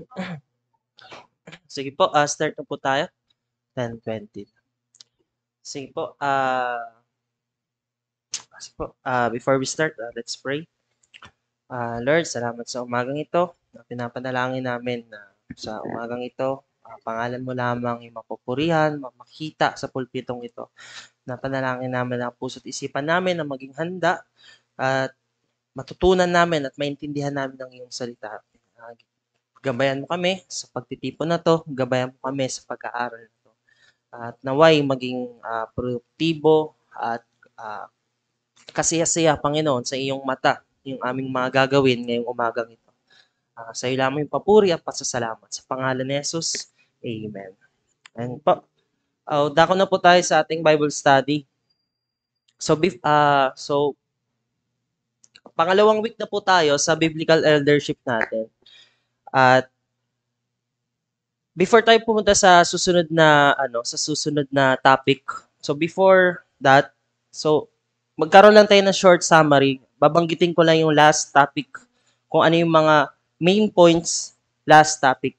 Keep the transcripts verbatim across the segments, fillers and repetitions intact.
Sige po, ah, start na po tayo. ten twenty. Sige po, ah, sige po, ah, before we start, ah, let's pray. Ah, Lord, salamat sa umagang ito. Na pinapanalangin namin na sa umagang ito, ah, pangalan mo lamang yung mapupurihan, ma- makita sa pulpitong ito. Na panalangin namin ang puso't isipan namin na maging handa at matutunan namin at maintindihan namin ang iyong salita. Ah, gabayan mo kami sa pagtitipon na to, gabayan mo kami sa pag-aaral na to. At naway maging ah, produktibo at ah, kasiyasiya, Panginoon, sa iyong mata yung aming mga gagawin ngayong umagang ito. Ah, sa iyo lamang yung papuri at pasasalamat. Sa pangalan ni Jesus, Amen. And po, uh, dako na po tayo sa ating Bible study. So, bef- ah so pangalawang week na po tayo sa biblical eldership natin. At before tayo pumunta sa susunod na ano, sa susunod na topic. So before that, so magkaroon lang tayo ng short summary. Babanggitin ko lang yung last topic, kung ano yung mga main points last topic.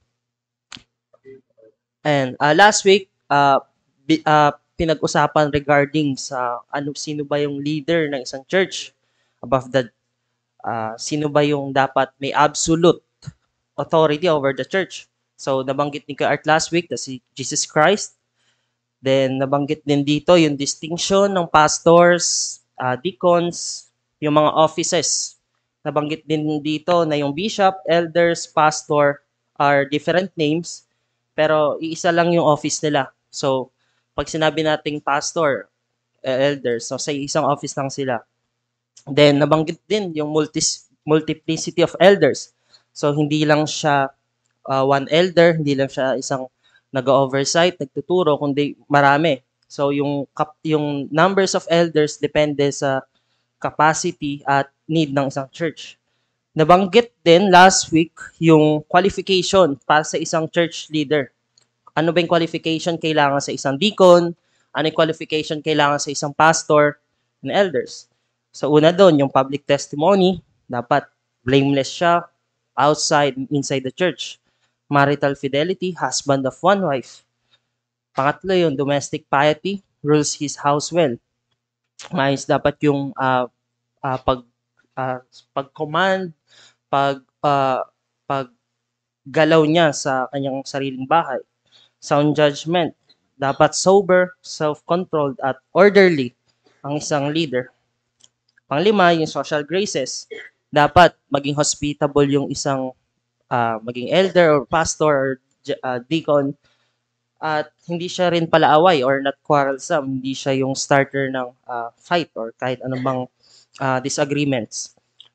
And uh, last week, uh, bi- uh, pinag-usapan regarding sa ano sino ba yung leader ng isang church. Above the uh, sino ba yung dapat may absolute authority over the church. So nabanggit ni Art last week na si Jesus Christ. Then nabanggit din dito yung distinction ng pastors, uh, deacons, yung mga offices. Nabanggit din dito na yung bishop, elders, pastor are different names, pero iisa lang yung office nila. So, pag sinabi nating pastor, eh, elders, so sa isang office lang sila. Then, nabanggit din yung multis, multiplicity of elders. So, hindi lang siya uh, one elder, hindi lang siya isang nag-oversight, nagtuturo, kundi marami. So, yung, yung numbers of elders depende sa capacity at need ng isang church. Nabanggit din last week yung qualification para sa isang church leader. Ano ba yung qualification kailangan sa isang deacon? Ano yung qualification kailangan sa isang pastor and elders? So una doon, yung public testimony, dapat blameless siya outside and inside the church. Marital fidelity, husband of one wife. Pangatlo yung domestic piety, rules his house well. Mais dapat yung uh, uh, pag uh, pag-command, pag uh, paggalaw niya sa kanyang sariling bahay. Sound judgment, dapat sober, self-controlled at orderly ang isang leader. Panglima, yung social graces, dapat maging hospitable yung isang uh, maging elder or pastor or uh, deacon, at hindi siya rin palaaway or not quarrelsome, hindi siya yung starter ng uh, fight or kahit anumang uh, disagreements.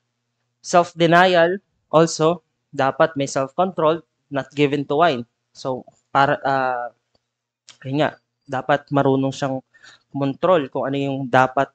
Self-denial, also, dapat may self-control, not given to wine. So, para, uh, kaya nga, dapat marunong siyang control kung ano yung dapat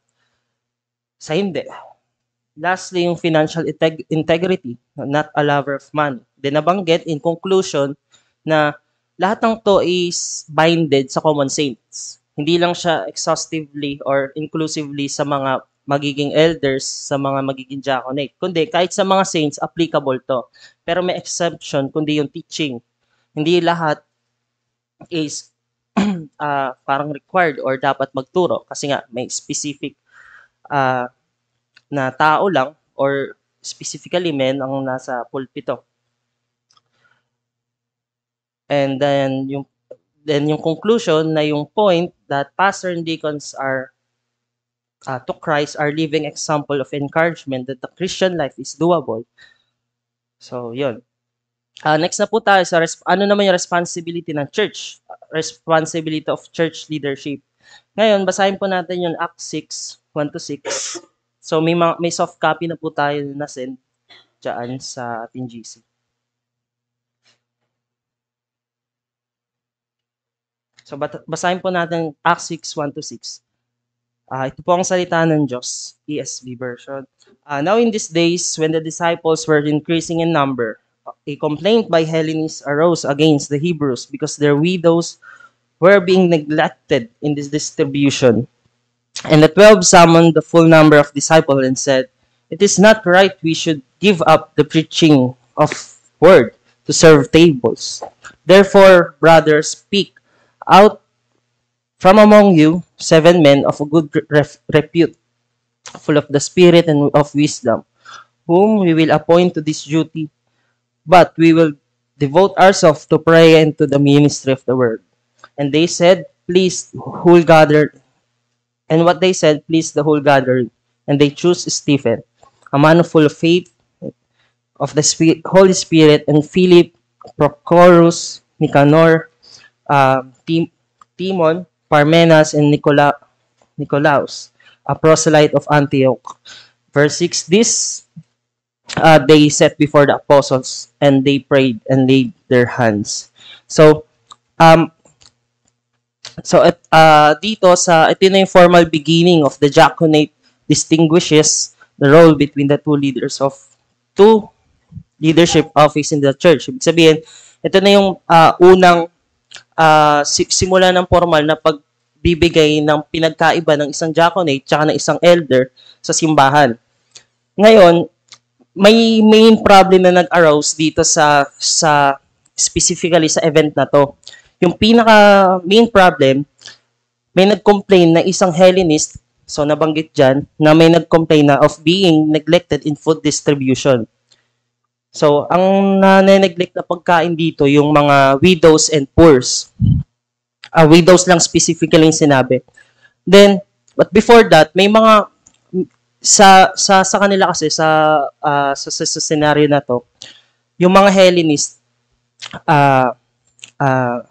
sa hindi. Lastly, yung financial integ- integrity, not a lover of money. Then, nabanggit in conclusion na lahat ng to is binded sa common saints. Hindi lang siya exhaustively or inclusively sa mga magiging elders, sa mga magiging diaconate. Kundi kahit sa mga saints, applicable to. Pero may exception, kundi yung teaching. Hindi lahat is uh, parang required or dapat magturo. Kasi nga, may specific uh, na tao lang or specifically men ang nasa pulpito. And then yung then yung conclusion na yung point that pastor and deacons are uh, to Christ are living example of encouragement that the Christian life is doable. So, yun. Uh, next na po tayo sa res- ano naman yung responsibility ng church, responsibility of church leadership. Ngayon, basahin po natin yung Acts six, one to six. So, may, mga, may soft copy na po tayo na send dyan sa ating G C. So, basahin po natin Acts six, one to six. Uh, ito po ang salita ng Diyos, E S V version. Uh, now in these days, when the disciples were increasing in number, a complaint by Hellenists arose against the Hebrews because their widows were being neglected in this distribution. And the twelve summoned the full number of disciples and said, "It is not right we should give up the preaching of word to serve tables. Therefore, brothers, speak out from among you seven men of a good ref- repute, full of the Spirit and of wisdom, whom we will appoint to this duty, but we will devote ourselves to prayer and to the ministry of the word. And they said, please, whole gathered, and what they said pleased the whole gathering. And they chose Stephen, a man full of faith, of the Spirit, Holy Spirit, and Philip, Prochorus, Nicanor, uh, Tim- Timon, Parmenas, and Nicola, Nicolaus, a proselyte of Antioch. Verse six, this uh, they set before the apostles, and they prayed and laid their hands. So, um, so at, uh, dito sa, ito na yung formal beginning of the diaconate distinguishes the role between the two leaders of two leadership office in the church. Ibig sabihin, ito na yung uh, unang uh, simula ng formal na pagbibigay ng pinagkaiba ng isang diaconate tsaka ng isang elder sa simbahan. Ngayon, may main problem na nag-arouse dito sa sa specifically sa event na to. Yung pinaka main problem, may nag-complain na isang Hellenist, so nabanggit dyan, na may nag-complain na of being neglected in food distribution. So, ang na-neglect na pagkain dito, yung mga widows and poors. Uh, widows lang specifically yung sinabi. Then, but before that, may mga, sa sa sa kanila kasi, sa, uh, sa, sa, sa scenario na to, yung mga Hellenist, uh, uh,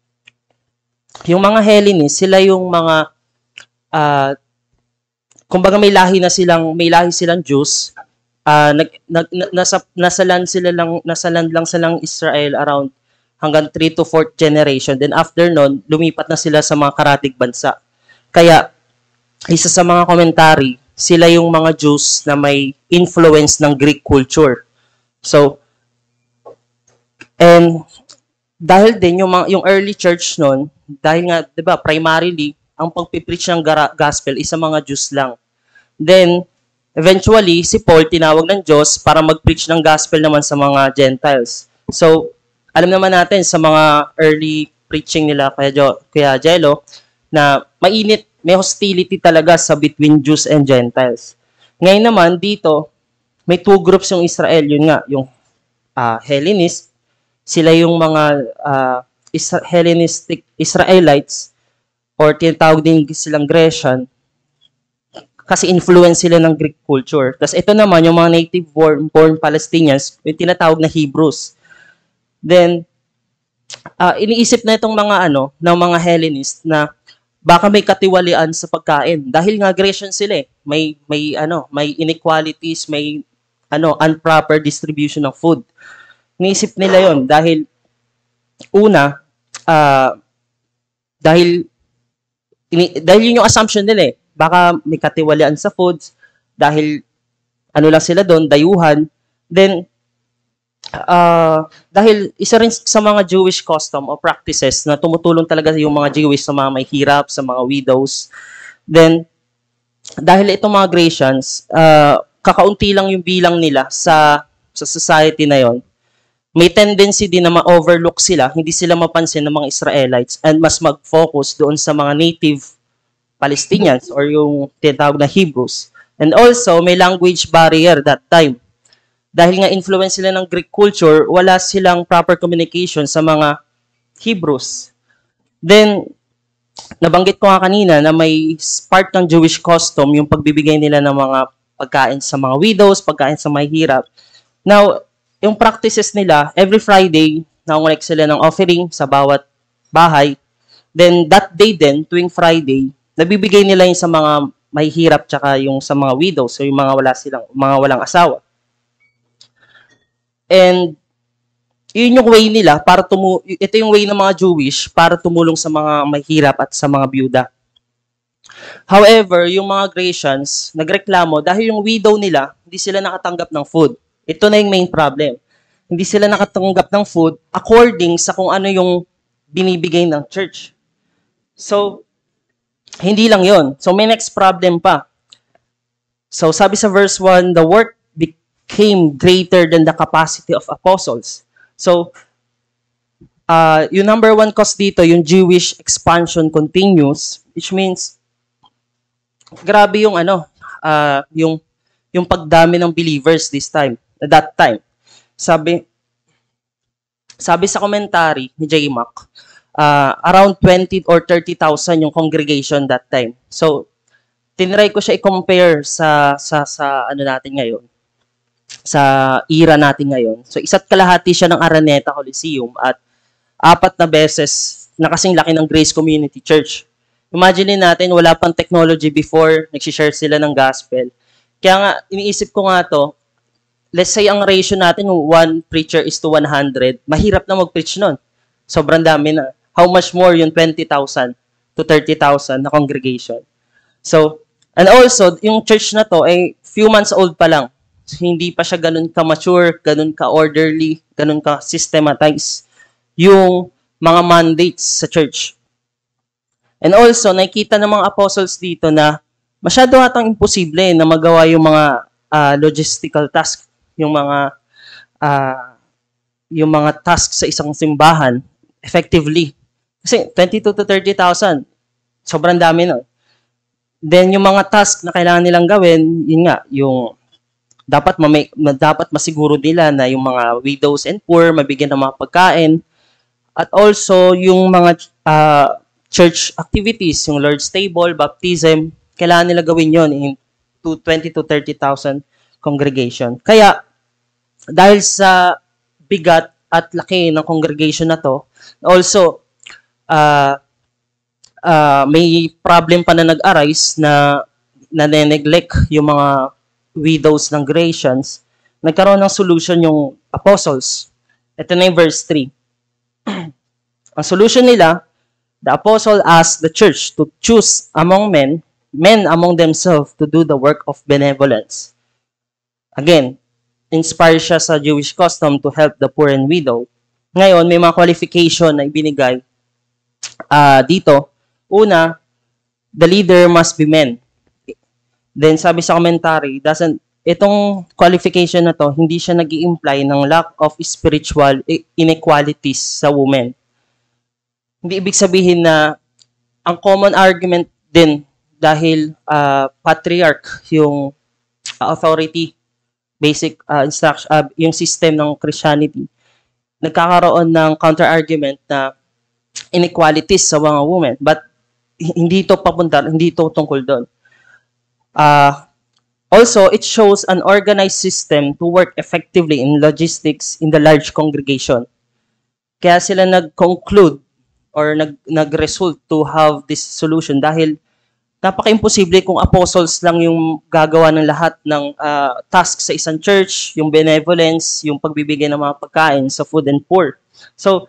yung mga Hellenist, sila yung mga, uh, kumbaga may lahi na silang, may lahi silang Jews, Uh, nag, nag, nasa, nasa land sila lang, nasa land lang silang Israel around hanggang three to fourth generation. Then after nun, lumipat na sila sa mga karatig bansa. Kaya, isa sa mga commentary, sila yung mga Jews na may influence ng Greek culture. So, and dahil din yung, mga, yung early church nun, dahil nga, di ba, primarily, ang pagpipreach ng gospel is sa mga Jews lang. Then, eventually, si Paul tinawag ng Diyos para mag-preach ng gospel naman sa mga Gentiles. So, alam naman natin sa mga early preaching nila kaya, jo, kaya Jello, na mainit, may hostility talaga sa between Jews and Gentiles. Ngayon naman, dito, may two groups yung Israel. Yun nga, yung uh, Hellenist, sila yung mga uh, Isra- Hellenistic Israelites, or tinatawag din silang Grecian, kasi influence sila ng Greek culture. Tapos ito naman, yung mga native born, born Palestinians, yung tinatawag na Hebrews. Then, uh, iniisip na itong mga ano, ng mga Hellenist na baka may katiwalian sa pagkain. Dahil nga Grecian sila eh. May, may, ano, may inequalities, may ano, improper distribution of food. Iniisip nila yon dahil una, uh, dahil, ini, dahil yun yung assumption nila eh. Baka may katiwalian sa foods dahil ano lang sila doon, dayuhan. Then, uh, dahil isa rin sa mga Jewish custom o practices na tumutulong talaga yung mga Jewish sa mga may hirap, sa mga widows. Then, dahil itong mga Grecians, uh, kakaunti lang yung bilang nila sa, sa society na yon, may tendency din na ma-overlook sila, hindi sila mapansin ng mga Israelites and mas mag-focus doon sa mga native Palestinians or yung tinatawag na Hebrews. And also, may language barrier that time. Dahil nga influence sila ng Greek culture, wala silang proper communication sa mga Hebrews. Then, nabanggit ko nga kanina na may part ng Jewish custom yung pagbibigay nila ng mga pagkain sa mga widows, pagkain sa mga hirap. Now, yung practices nila, every Friday, nangungulek sila ng offering sa bawat bahay. Then, that day din, tuwing Friday, nabibigay nila yung sa mga mahihirap tsaka yung sa mga widows, so yung mga wala silang mga walang asawa. And yun yung way nila para tumu ito yung way ng mga Jewish para tumulong sa mga mahihirap at sa mga byuda. However, yung mga Grecians nagreklamo dahil yung widow nila hindi sila nakatanggap ng food. Ito na yung main problem. Hindi sila nakatanggap ng food according sa kung ano yung binibigay ng church. So, hindi lang yon. So, may next problem pa. So, sabi sa verse one, the work became greater than the capacity of apostles. So, uh, yung number one cause dito, yung Jewish expansion continues, which means, grabe yung ano, uh, yung, yung pagdami ng believers this time, at that time. Sabi, sabi sa commentary ni J. Mac, uh, around twenty or thirty thousand yung congregation that time. So, tinry ko siya i-compare sa, sa, sa ano natin ngayon, sa era natin ngayon. So, isa't kalahati siya ng Araneta Coliseum at apat na beses na kasing laki ng Grace Community Church. Imagine natin, wala pang technology before, nagsishare sila ng gospel. Kaya nga, iniisip ko nga to, let's say ang ratio natin, one preacher is to one hundred, mahirap na mag-preach nun. Sobrang dami na. How much more yung twenty thousand to thirty thousand na congregation. So, and also, yung church na to ay few months old pa lang. So, hindi pa siya ganun ka-mature, ganun ka-orderly, ganun ka-systematize yung mga mandates sa church. And also, nakikita ng mga apostles dito na masyado atang imposible na magawa yung mga uh, logistical task, yung mga uh, yung mga tasks sa isang simbahan effectively. Kasi twenty-two to thirty thousand, sobrang dami nun. Then, yung mga task na kailangan nilang gawin, yun nga, yung dapat, mamay, dapat masiguro nila na yung mga widows and poor, mabigyan ng mga pagkain. At also, yung mga uh, church activities, yung Lord's Table, baptism, kailangan nila gawin yon in twenty to thirty thousand congregation. Kaya, dahil sa bigat at laki ng congregation na to, also, uh, uh, may problem pa na nag-arise na na-neglect yung mga widows ng Gratians. Nagkaroon ng solution yung apostles. Ito na yung verse three. Ang solution nila, the apostle asked the church to choose among men, men among themselves to do the work of benevolence. Again, inspired siya sa Jewish custom to help the poor and widow. Ngayon, may mga qualification na ibinigay uh, dito. Una, the leader must be men. Then, sabi sa commentary, doesn't, itong qualification na to, hindi siya nag-i-imply ng lack of spiritual inequalities sa women. Hindi ibig sabihin na ang common argument din dahil uh, patriarch yung uh, authority, basic uh, instruction, uh, yung system ng Christianity, nagkakaroon ng counter-argument na inequalities sa mga women. But hindi ito papunta, hindi ito tungkol doon. Uh, also, it shows an organized system to work effectively in logistics in the large congregation. Kaya sila nag-conclude or nag, nag-result to have this solution dahil napaka-imposible kung apostles lang yung gagawa ng lahat ng uh, task sa isang church, yung benevolence, yung pagbibigay ng mga pagkain sa food and poor. So,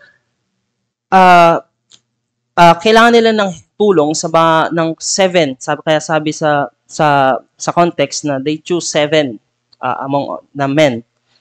uh, uh, kailangan nila ng tulong sa ba, ng seven. Sabi, kaya sabi sa, sa, sa context na they choose seven uh, among the men.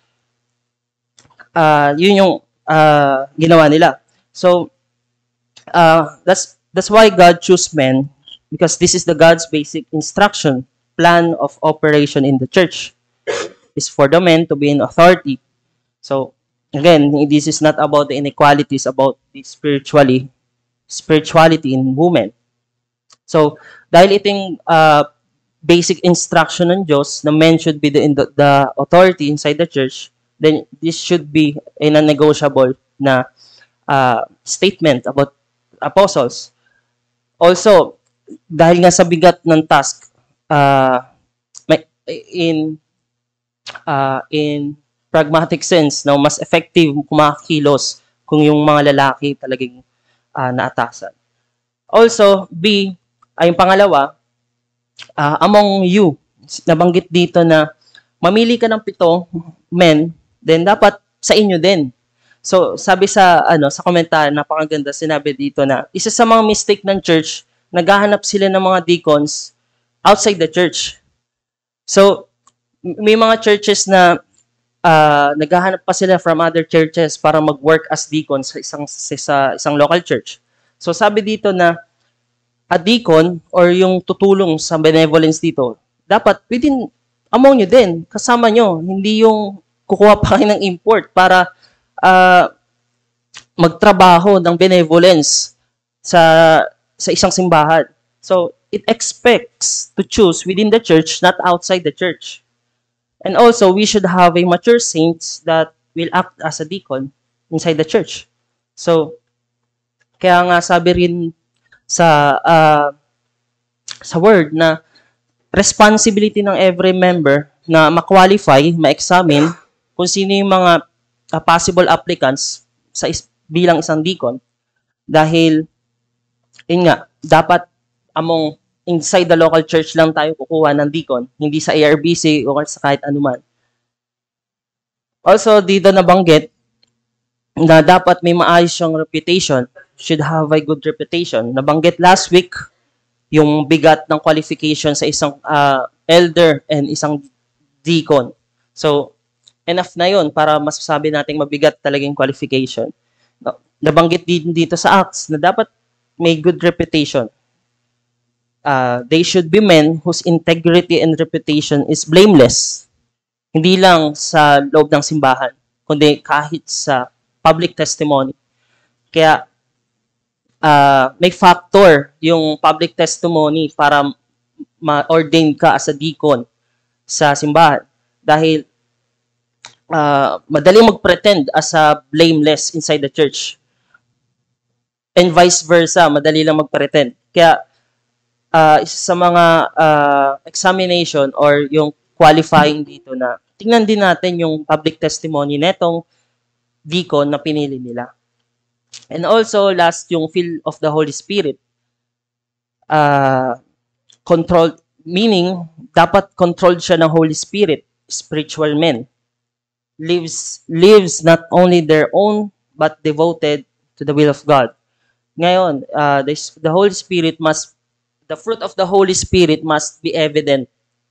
Uh, yun yung uh, ginawa nila. So, Uh, that's that's why God chose men, because this is the God's basic instruction, plan of operation in the church. Is for the men to be in authority. So, again, this is not about the inequalities, about the spiritually, spirituality in women. So, dahil iting uh, basic instruction ng Diyos na men should be the, the, the authority inside the church, then this should be a non-negotiable na uh, statement about apostles. Also, dahil nga sa bigat ng task, uh, may, in uh, in pragmatic sense, no, mas effective kumakilos kung yung mga lalaki talagang uh, naatasan. Also, B, ay yung pangalawa, uh, among you, nabanggit dito na mamili ka ng pito men, then dapat sa inyo din. So, sabi sa ano sa komentar, napakaganda, sinabi dito na isa sa mga mistake ng church, naghahanap sila ng mga deacons outside the church. So, may mga churches na uh, naghahanap pa sila from other churches para mag-work as deacons sa isang sa isang local church. So, sabi dito na a deacon or yung tutulong sa benevolence dito, dapat within among nyo din, kasama nyo, hindi yung kukuha pa kayo ng import para uh, magtrabaho ng benevolence sa sa isang simbahan. So, it expects to choose within the church, not outside the church. And also, we should have a mature saints that will act as a deacon inside the church. So, kaya nga sabi rin sa uh, sa word na responsibility ng every member na ma-qualify, ma-examine kung sino yung mga uh, possible applicants sa is- bilang isang deacon. Dahil, yun nga, dapat among inside the local church lang tayo kukuha ng deacon, hindi sa A R B C o sa kahit anuman. Also, dito nabanggit na dapat may maayos yung reputation, should have a good reputation. Nabanggit last week yung bigat ng qualification sa isang uh, elder and isang deacon. So, enough na yun para masasabi nating mabigat talaga yung qualification. No, nabanggit din dito sa Acts na dapat may good reputation. Uh, they should be men whose integrity and reputation is blameless. Hindi lang sa loob ng simbahan, kundi kahit sa public testimony. Kaya, uh, may factor yung public testimony para ma-ordain ka as a deacon sa simbahan. Dahil, uh, madaling mag-pretend as a blameless inside the church. And vice versa, madali lang mag-pretend. Kaya, uh, isa sa mga uh, examination or yung qualifying dito na tingnan din natin yung public testimony netong deacon na pinili nila. And also, last, yung feel of the Holy Spirit. Uh, controlled, meaning, dapat controlled siya ng Holy Spirit, spiritual men. Lives, lives not only their own, but devoted to the will of God. Ngayon, uh, the, the Holy Spirit must, the fruit of the Holy Spirit must be evident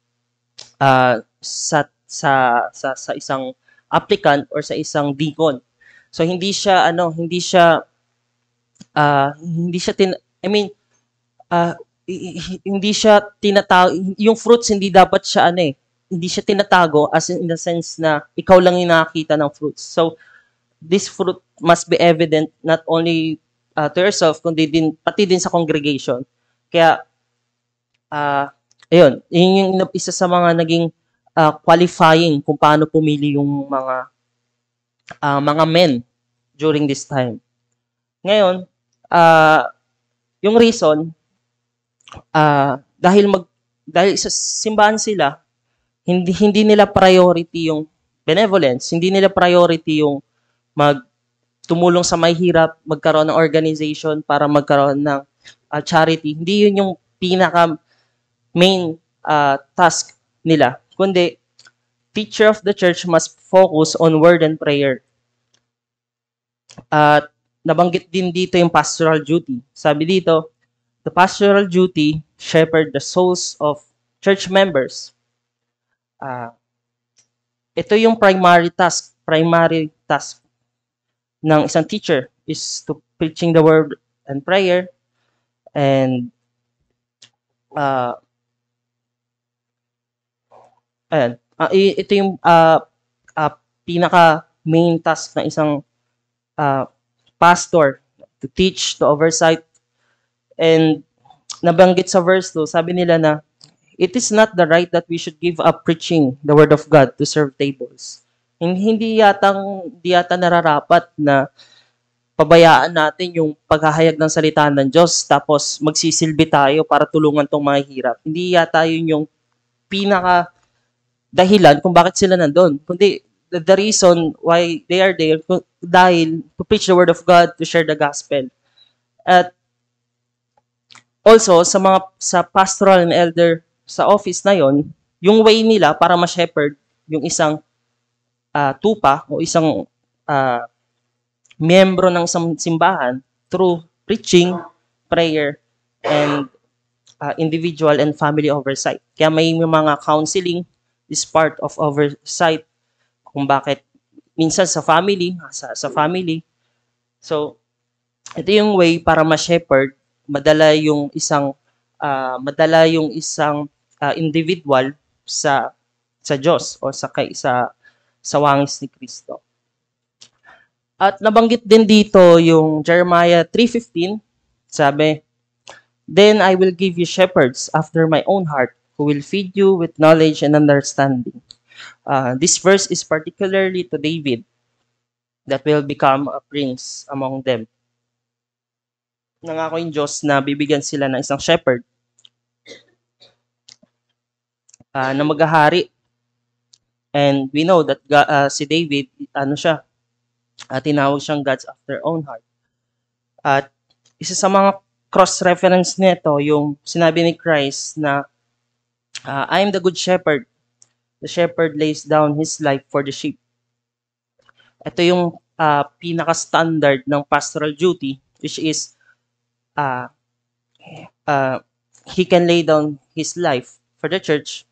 uh, sa, sa, sa, sa isang applicant or sa isang deacon. So, hindi siya, ano, hindi siya, uh, hindi siya, tin, I mean, uh, hindi siya tinatago, yung fruits hindi dapat siya, ano eh, hindi siya tinatago as in, in the sense na ikaw lang yung nakakita ng fruits. So, this fruit must be evident not only Uh, to yourself, kundi din, pati din sa congregation. Kaya, uh, ayun, yun yung isa sa mga naging uh, qualifying kung paano pumili yung mga uh, mga men during this time. Ngayon, uh, yung reason, uh, dahil mag dahil sa simbahan sila, hindi hindi nila priority yung benevolence, hindi nila priority yung mag tumulong sa may hirap, magkaroon ng organization para magkaroon ng uh, charity. Hindi yun yung pinaka main uh, task nila. Kundi, teacher of the church must focus on word and prayer. At uh, nabanggit din dito yung pastoral duty. Sabi dito, the pastoral duty shepherd the souls of church members. Uh, ito yung primary task, primary task ng isang teacher is to preaching the word and prayer and uh, ayan, uh, ito yung uh, uh, pinaka main task ng isang uh, pastor, to teach, to oversight. And nabanggit sa verse two, sabi nila na it is not the right that we should give up preaching the word of God to serve tables. Hindi yatang, hindi yata nararapat na pabayaan natin yung paghahayag ng salita ng Diyos tapos magsisilbi tayo para tulungan tong mga hirap. Hindi yata yun yung pinaka dahilan kung bakit sila nandun. Kundi the, the reason why they are there dahil to preach the word of God, to share the gospel. At also sa mga sa pastoral and elder sa office na yon, yung way nila para ma-shepherd yung isang Uh, tupa o isang uh, miyembro ng isang simbahan through preaching, prayer, and uh, individual and family oversight. Kaya may mga counseling is part of oversight kung bakit minsan sa family, sa, sa family. So, ito yung way para ma-shepherd, madala yung isang uh, madala yung isang uh, individual sa sa Diyos o sa kay sa sa wangis ni Kristo. At nabanggit din dito yung Jeremiah three fifteen, sabi, "Then I will give you shepherds after my own heart, who will feed you with knowledge and understanding." Uh, this verse is particularly to David, that will become a prince among them. Nangako yung Diyos na bibigyan sila ng isang shepherd uh, na maghahari. And we know that uh, si David, ano siya, uh, tinawag siyang God's after own heart. At isa sa mga cross-reference nito, yung sinabi ni Cris na uh, I am the good shepherd. The shepherd lays down his life for the sheep. Ito yung uh, pinaka-standard ng pastoral duty, which is uh, uh, he can lay down his life for the church.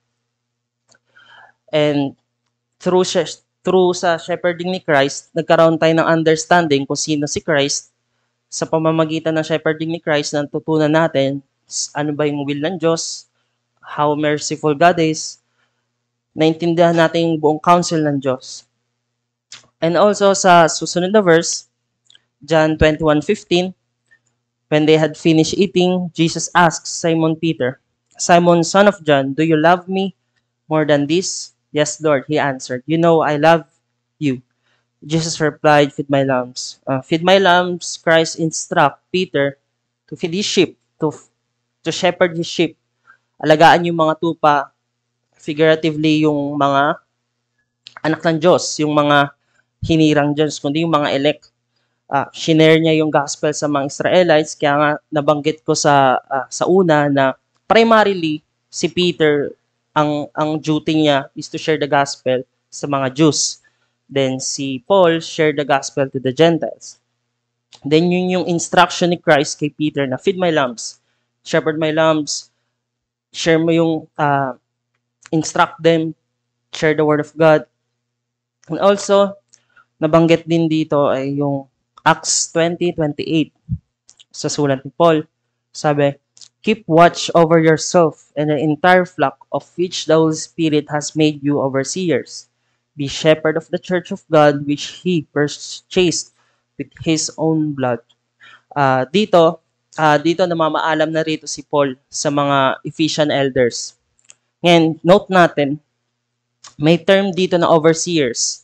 And through, through sa shepherding ni Christ, nagkaroon tayo ng understanding kung sino si Christ. Sa pamamagitan ng shepherding ni Christ, natutunan natin ano ba yung will ng Diyos, how merciful God is, naintindihan natin yung buong counsel ng Diyos. And also sa susunod na verse, John twenty-one fifteen, when they had finished eating, Jesus asked Simon Peter, "Simon, son of John, do you love me more than this?" "Yes, Lord," he answered. "You know I love you." Jesus replied, "Feed my lambs." Uh, feed my lambs, Christ instruct Peter to feed his sheep, to, to shepherd his sheep. Alagaan yung mga tupa, figuratively yung mga anak ng Diyos, yung mga hinirang Diyos, kundi yung mga elect. Uh, shinare niya yung gospel sa mga Israelites, kaya nga nabanggit ko sa uh, sa una na primarily si Peter, ang ang duty niya is to share the gospel sa mga Jews. Then si Paul shared the gospel to the Gentiles. Then yun yung instruction ni Christ kay Peter na feed my lambs, shepherd my lambs, share mo yung uh, instruct them, share the word of God. And also nabanggit din dito ay yung Acts twenty twenty-eight sa sulat ni Paul. Sabi, "Keep watch over yourself and the entire flock of which the Holy Spirit has made you overseers. Be shepherd of the church of God which He purchased with His own blood." Uh, dito, uh, dito namamaalam na rito si Paul sa mga Ephesian elders. Ngayon, note natin, may term dito na overseers.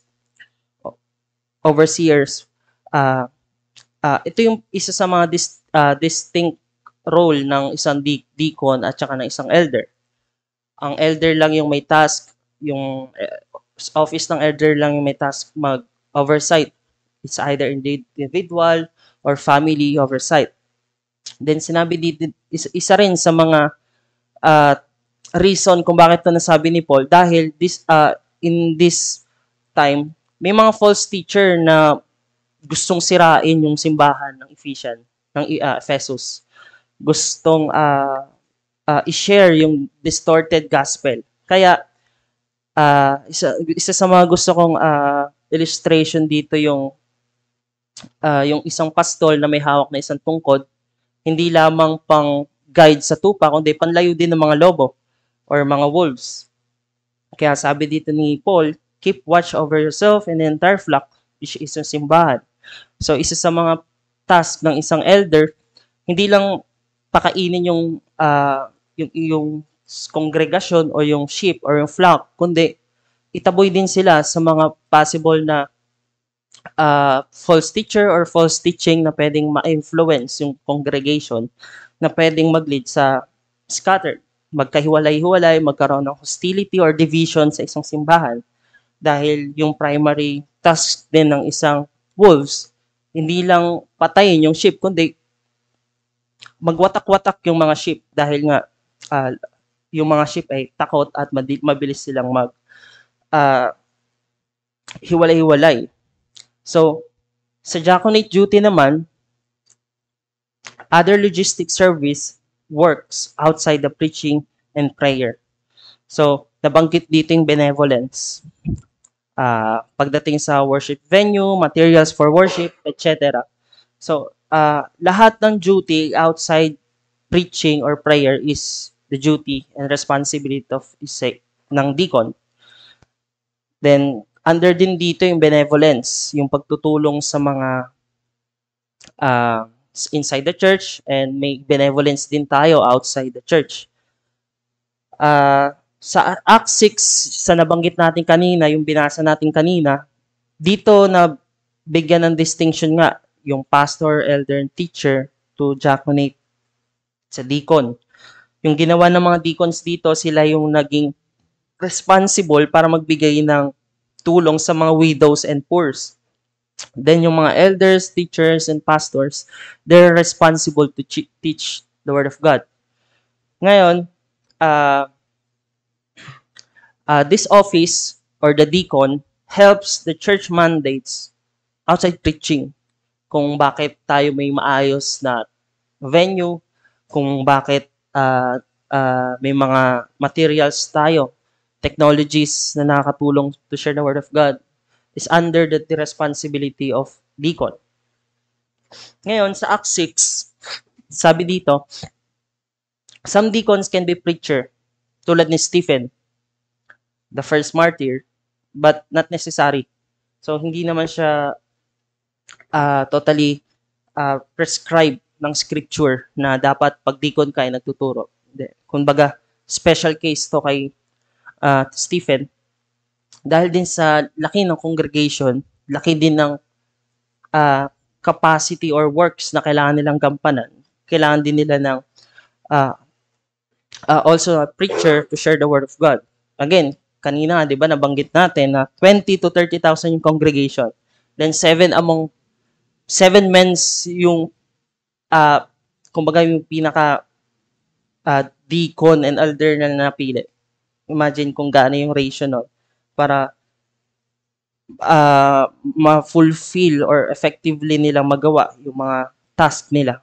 Overseers. Uh, uh, ito yung isa sa mga dis, uh, distinct role ng isang de- deacon at saka ng isang elder. Ang elder lang yung may task, yung uh, office ng elder lang yung may task mag-oversight. It's either individual or family oversight. Then sinabi dito, isa, isa rin sa mga uh, reason kung bakit ito nasabi ni Paul, dahil this uh, in this time, may mga false teacher na gustong sirain yung simbahan ng Ephesian, ng uh, Ephesus. Gustong uh, uh, i-share yung distorted gospel. Kaya, uh, isa, isa sa mga gusto kong uh, illustration dito yung uh, yung isang pastol na may hawak na isang tungkod, hindi lamang pang guide sa tupa, kundi panlayo din ng mga lobo or mga wolves. Kaya sabi dito ni Paul, keep watch over yourself and the entire flock, which is yung simbahan. So, isa sa mga task ng isang elder, hindi lang pakainin yung, uh, yung, yung congregation o yung sheep or yung flock, kundi itaboy din sila sa mga possible na uh, false teacher or false teaching na pwedeng ma-influence yung congregation, na pwedeng mag-lead sa scattered, magkahiwalay-hiwalay, magkaroon ng hostility or division sa isang simbahan. Dahil yung primary task din ng isang wolves, hindi lang patayin yung sheep, kundi magwatak-watak yung mga sheep dahil nga uh, yung mga sheep ay takot at mabilis silang mag uh, hiwalay-hiwalay. So, sa diaconate duty naman, other logistic service works outside the preaching and prayer. So, nabanggit dito yung benevolence. Uh, pagdating sa worship venue, materials for worship, et cetera. So, uh, lahat ng duty outside preaching or prayer is the duty and responsibility of say, ng deacon. Then, under din dito yung benevolence, yung pagtutulong sa mga uh, inside the church, and may benevolence din tayo outside the church. Uh, sa Acts six, sa nabanggit natin kanina, yung binasa natin kanina, dito na bigyan ng distinction nga yung pastor, elder, and teacher to diaconate sa deacon. Yung ginawa ng mga deacons dito, sila yung naging responsible para magbigay ng tulong sa mga widows and poors. Then yung mga elders, teachers, and pastors, they're responsible to teach the Word of God. Ngayon, uh, uh, this office or the deacon helps the church mandates outside preaching. Kung bakit tayo may maayos na venue, kung bakit uh, uh, may mga materials tayo, technologies na nakakatulong to share the Word of God, is under the, the responsibility of deacon. Ngayon, sa Acts six, sabi dito, some deacons can be preacher, tulad ni Stephen, the first martyr, but not necessary. So, hindi naman siya uh, totally uh, prescribed ng scripture na dapat pag deacon ka ay nagtuturo. Kumbaga, special case to kay uh, Stephen. Dahil din sa laki ng congregation, laki din ng uh, capacity or works na kailangan nilang gampanan. Kailangan din nila ng uh, uh, also a preacher to share the Word of God. Again, kanina, di ba, nabanggit natin na twenty to thirty thousand yung congregation. Then seven among, seven men's yung, uh, kumbaga yung pinaka uh, deacon and elder na napili. Imagine kung gaano yung ratio no, para uh, ma-fulfill or effectively nilang magawa yung mga task nila.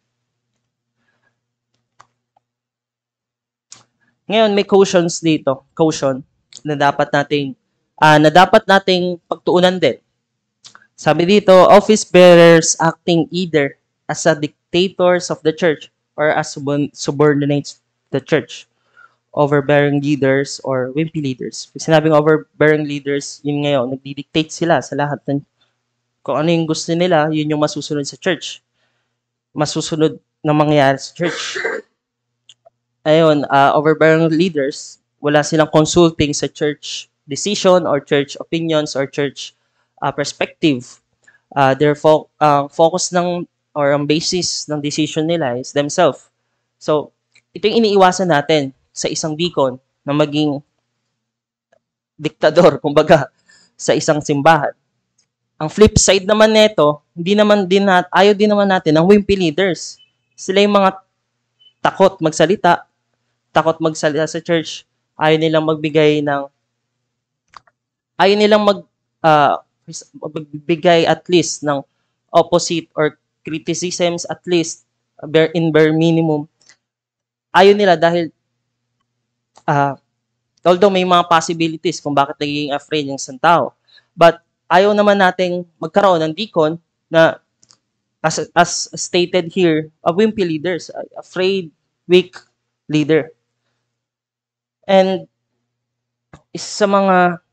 Ngayon, may cautions dito, caution, na dapat nating uh, na dapat nating pagtuunan din. Sabi dito, office bearers acting either as a dictators of the church or as subordinates the church, overbearing leaders or wimpy leaders. Pag sinabing overbearing leaders, yun ngayon, nagdi-dictate sila sa lahat ng kung ano yung gusto nila, yun yung masusunod sa church. Masusunod na mangyayari sa church. Ayun, uh, overbearing leaders, wala silang consulting sa church decision or church opinions or church uh, perspective. Uh, their fo- uh, focus ng or ang basis ng decision nila is themselves. So, ito yung iniiwasan natin sa isang deacon na maging diktador, kumbaga, sa isang simbahan. Ang flip side naman nito, hindi naman din nat ayaw din naman natin ng wimpy leaders. Sila yung mga takot magsalita, takot magsalita sa church, ayaw nilang magbigay ng ayaw nilang mag uh, magbigay at least ng opposite or criticisms at least bare in bare minimum. Ayaw nila dahil uh, although may mga possibilities kung bakit nagiging afraid yung isang tao, but ayaw naman nating magkaroon ng deacon na as, as stated here, a wimpy leaders, afraid, weak leader. And isa sa mga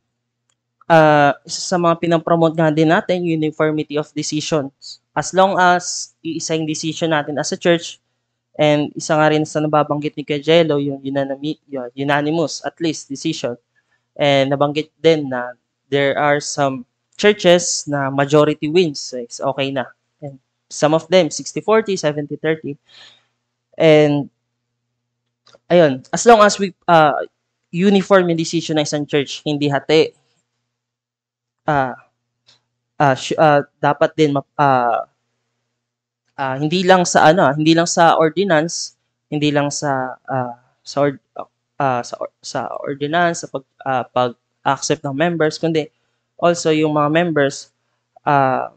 uh, isa sa mga pinapromote nga din natin, uniformity of decisions. As long as iisa yung decision natin as a church, and isa nga rin sa nababanggit ni Kajelo, yung unanimous, yung unanimous at least decision. And nabanggit din na there are some churches na majority wins, so it's okay na. And some of them sixty forty, seventy thirty. And ayun, as long as we uh, uniform yung decision ng isang church, hindi hati, uh, uh, uh, dapat din uh, uh, hindi lang sa ano, hindi lang sa ordinance, hindi lang sa uh, sa or, uh, sa, sa ordinance, sa pag uh, pag-accept ng members, kundi also yung mga members uh,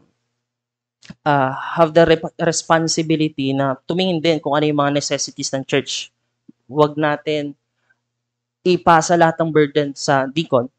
uh, have the rep- responsibility na tumingin din kung ano yung mga necessities ng church. Huwag natin ipasa lahat ng burden sa deacon.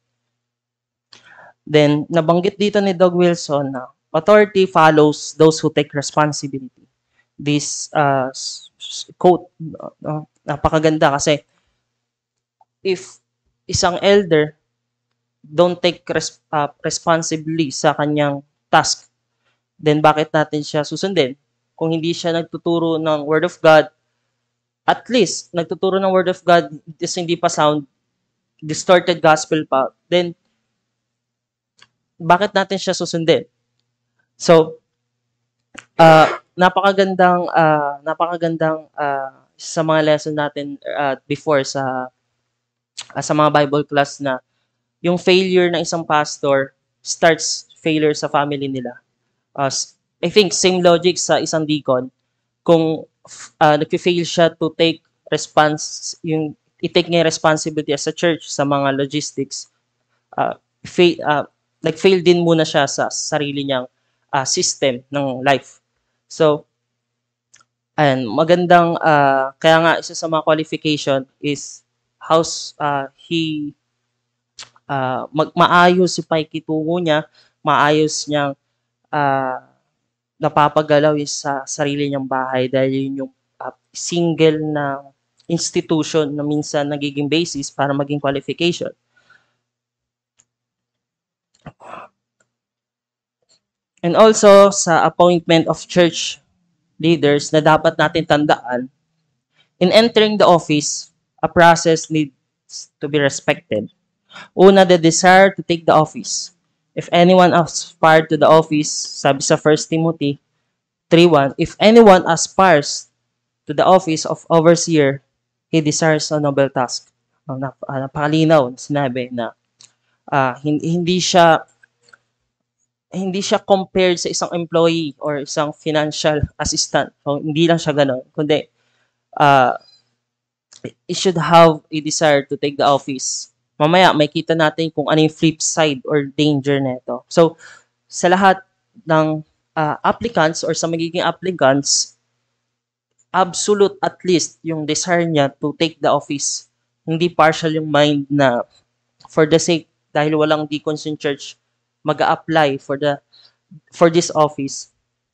Then, nabanggit dito ni Doug Wilson na authority follows those who take responsibility. This uh, quote, uh, napakaganda kasi if isang elder don't take res- uh, responsibly sa kanyang task, then bakit natin siya susundin? Kung hindi siya nagtuturo ng Word of God, at least nagtuturo ng Word of God is hindi pa sound, distorted gospel pa, then bakit natin siya susundin? So, uh, napakagandang uh, napakagandang uh, sa mga lesson natin uh, before sa uh, sa mga Bible class na yung failure ng isang pastor starts failure sa family nila. Uh, I think same logic sa isang deacon. Kung uh, nag-fail siya to take response, yung i-take niya yung responsibility as a church sa mga logistics, uh, fail, uh, nag-fail din muna siya sa sarili niyang uh, system ng life. So, and magandang, uh, kaya nga isa sa mga qualification is how uh, he uh, mag maayos si pakikitungo niya, maayos niyang uh, napapagalaw yung sa sarili niyang bahay dahil yun yung uh, single na institution na minsan nagiging basis para maging qualification. And also sa appointment of church leaders na dapat natin tandaan, in entering the office, a process needs to be respected. Una, the desire to take the office. If anyone aspires to the office, sabi sa First Timothy three one, if anyone aspires to the office of overseer, he desires a noble task. Ang nap uh, napakalinaw sinabi na uh, hindi siya hindi siya compared sa isang employee or isang financial assistant. So, hindi lang siya gano'n. Kundi, uh, it should have a desire to take the office. Mamaya, may kita natin kung ano yung flip side or danger nito. So, sa lahat ng uh, applicants or sa magiging applicants, absolute at least yung desire niya to take the office. Hindi partial yung mind na for the sake, dahil walang deacons in church, mag-a-apply for the for this office.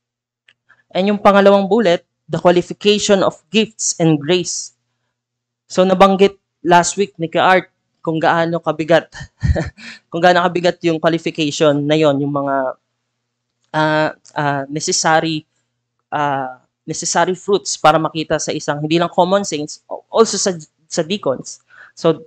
And yung pangalawang bullet, the qualification of gifts and grace. So nabanggit last week ni Ka-Art kung gaano kabigat kung gaano kabigat yung qualification na yon, yung mga uh, uh, necessary uh, necessary fruits para makita sa isang hindi lang common saints, also sa sa deacons. So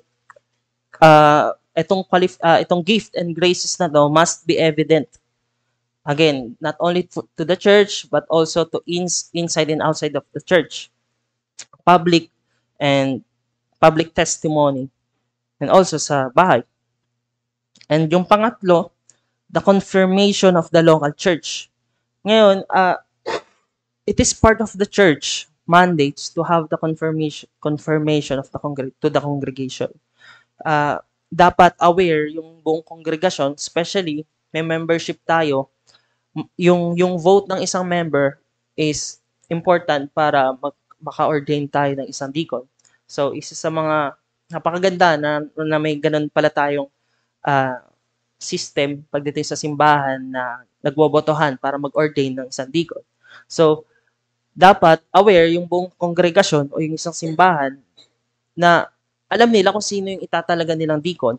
uh, itong qualif- uh, itong gift and graces na daw must be evident. Again, not only to the church but also to ins- inside and outside of the church. Public and public testimony and also sa bahay. And yung pangatlo, the confirmation of the local church. Ngayon, uh, it is part of the church mandates to have the confirmation confirmation of the congreg- to the congregation. Uh, dapat aware yung buong congregation, especially may membership tayo, yung yung vote ng isang member is important para mag, maka-ordain tayo ng isang deacon. So, isa sa mga napakaganda na, na may ganun pala tayong uh, system pagdating sa simbahan na nagbobotohan para mag-ordain ng isang deacon. So, dapat aware yung buong kongregasyon o yung isang simbahan na alam nila kung sino yung itatalaga nilang deacon.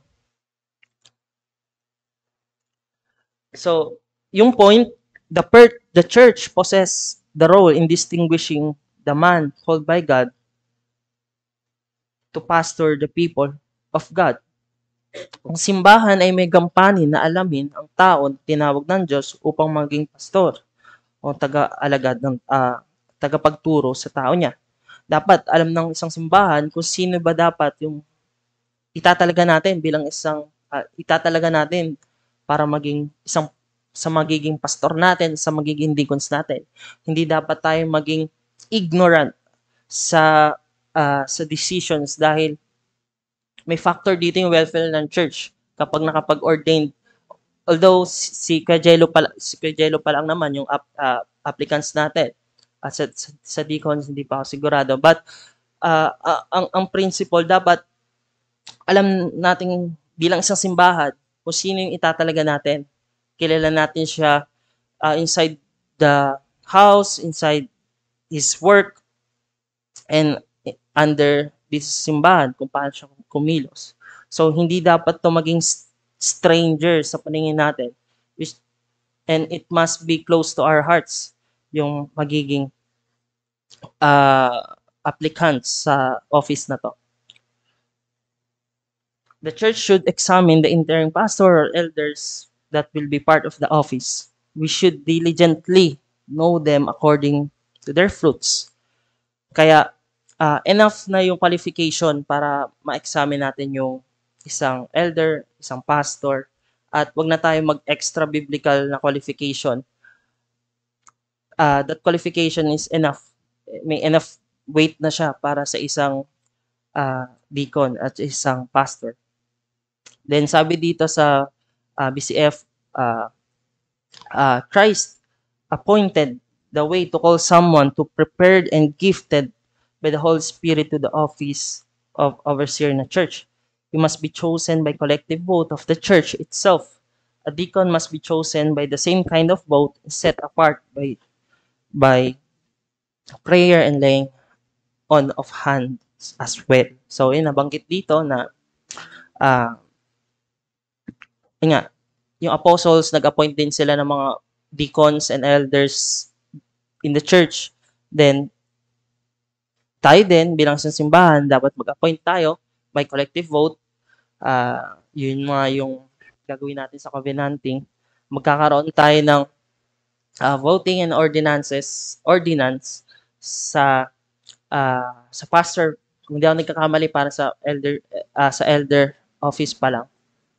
So, yung point, the per- the church possess the role in distinguishing the man called by God to pastor the people of God. Ang simbahan ay may gampanin na alamin ang taon tinawag ng Diyos upang maging pastor o taga-alagad ng uh, tagapagturo sa tao niya. Dapat alam ng isang simbahan kung sino ba dapat yung itatalaga natin bilang isang uh, itatalaga natin para maging isang sa magiging pastor natin, sa magiging deacons natin. Hindi dapat tayo maging ignorant sa uh, sa decisions dahil may factor dito yung welfare ng church kapag nakapag-ordained. Although si Kajelo pa si Kajelo pa lang naman yung up, uh, applicants natin. At sa, sa, sa deacons hindi pa ako sigurado. But uh, uh, ang ang principle dapat alam nating bilang isang simbahan kung sino yung itatalaga natin. Kilala natin siya uh, inside the house, inside his work, and under this simbahan kung paano siya kumilos. So, hindi dapat to maging stranger sa paningin natin. And it must be close to our hearts yung magiging uh, applicants sa office na to. The church should examine the interim pastor or elders that will be part of the office. We should diligently know them according to their fruits. Kaya uh, enough na yung qualification para ma-examine natin yung isang elder, isang pastor, at wag na tayo mag-extra biblical na qualification. Uh, that qualification is enough. May enough weight na siya para sa isang uh, deacon at isang pastor. Then sabi dito sa uh, B C F, uh, uh, Christ appointed the way to call someone to prepared and gifted by the Holy Spirit to the office of overseer in a church. You must be chosen by collective vote of the church itself. A deacon must be chosen by the same kind of vote, set apart by by prayer and laying on of hands as well. So, yun, nabanggit dito na uh, yun nga, yung apostles, nag-appoint din sila ng mga deacons and elders in the church. Then, tayo din, bilang sa simbahan, dapat mag-appoint tayo by collective vote. Uh, yun mga yung gagawin natin sa covenanting. Magkakaroon tayo ng uh, voting and ordinances, ordinance sa uh, sa pastor, kung hindi ako nagkakamali para sa elder uh, sa elder office pa lang.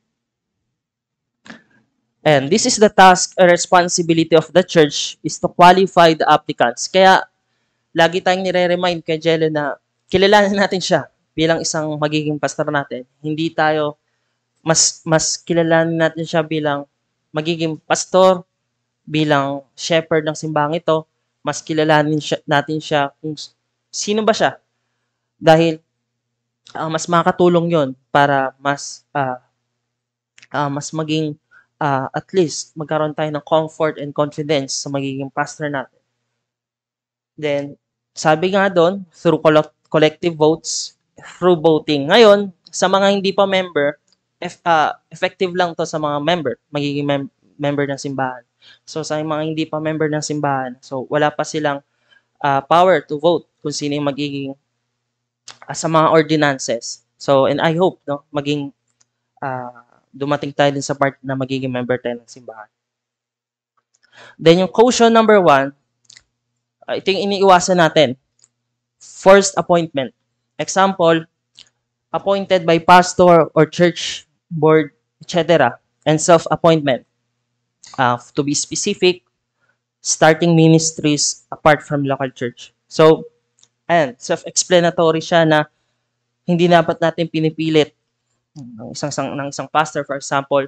And this is the task or responsibility of the church is to qualify the applicants. Kaya lagi tayong nire-remind kay Jello na kilalanin natin siya bilang isang magiging pastor natin. Hindi tayo mas mas kilalanin natin siya bilang magiging pastor, bilang shepherd ng simbahang ito, mas kilalanin siya, natin siya kung sino ba siya. Dahil uh, mas makakatulong yon para mas uh, uh, mas maging uh, at least magkaroon tayo ng comfort and confidence sa magiging pastor natin. Then, sabi nga doon, through collective votes, through voting. Ngayon, sa mga hindi pa member, F, uh, effective lang to sa mga member, magiging mem- member ng simbahan. So, sa mga hindi pa member ng simbahan, so wala pa silang uh, power to vote kung sino yung magiging uh, sa mga ordinances. So, and I hope, no, maging uh, dumating tayo din sa part na magiging member tayo ng simbahan. Then, yung caution number one, uh, ito yung iniiwasan natin. First appointment. Example, appointed by pastor or church board, et cetera. And self-appointment. Uh, to be specific, starting ministries apart from local church. So, and self-explanatory siya na hindi dapat natin pinipilit ng isang, isang, ng isang pastor, for example,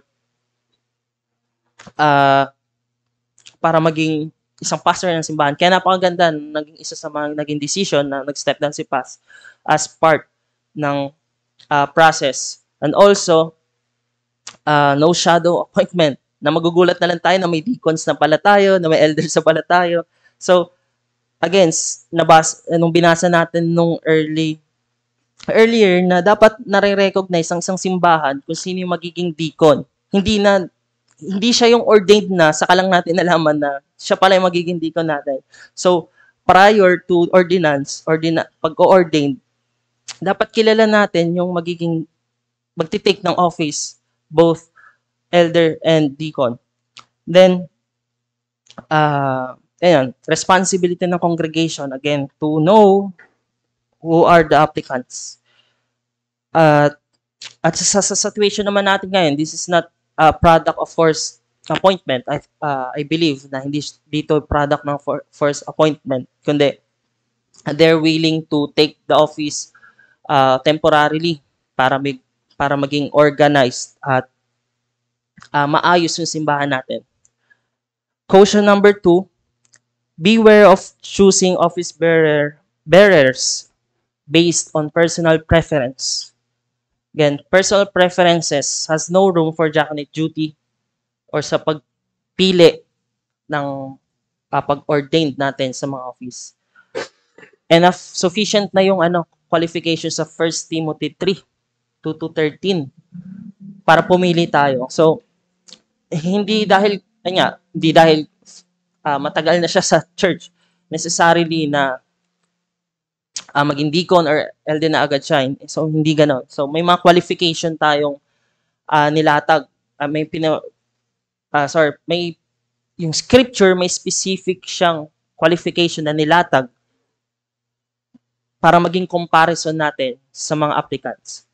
uh, para maging isang pastor ng simbahan. Kaya napakaganda, naging isa sa mga naging decision na nag-step down si Pas as part ng uh, process. And also, uh, no shadow appointment, na magugulat na lang tayo na may deacons na pala tayo, na may elders na pala tayo. So, again, nabas, nung binasa natin nung early, earlier na dapat nare-recognize ang isang simbahan kung sino yung magiging deacon. Hindi na, hindi siya yung ordained na, saka lang natin nalaman na siya pala yung magiging deacon natin. So, prior to ordinance, ordina, pag-o-ordained, dapat kilala natin yung magiging, magtitake ng office, both elder and deacon. Then, uh, ayan, responsibility ng congregation, again, to know who are the applicants. Uh, at sa, sa situation naman natin ngayon, this is not a product of forced appointment. I, uh, I believe na hindi dito product ng for, forced appointment, kundi they're willing to take the office uh, temporarily para, mag, para maging organized at uh, maayos yung simbahan natin. Caution number two, beware of choosing office bearer, bearers based on personal preference. Again, personal preferences has no room for diaconate duty or sa pagpili ng uh, pag-ordained natin sa mga office. Enough, sufficient na yung ano, qualifications sa First Timothy three, two to thirteen. para pumili tayo. So, hindi dahil, ayun nga, hindi dahil ah, matagal na siya sa church, necessarily na ah, maging deacon or elder na agad siya. So, hindi gano'n. So, may mga qualification tayong ah, nilatag. Ah, may pina, ah, sorry, may yung scripture, may specific siyang qualification na nilatag para maging comparison natin sa mga applicants.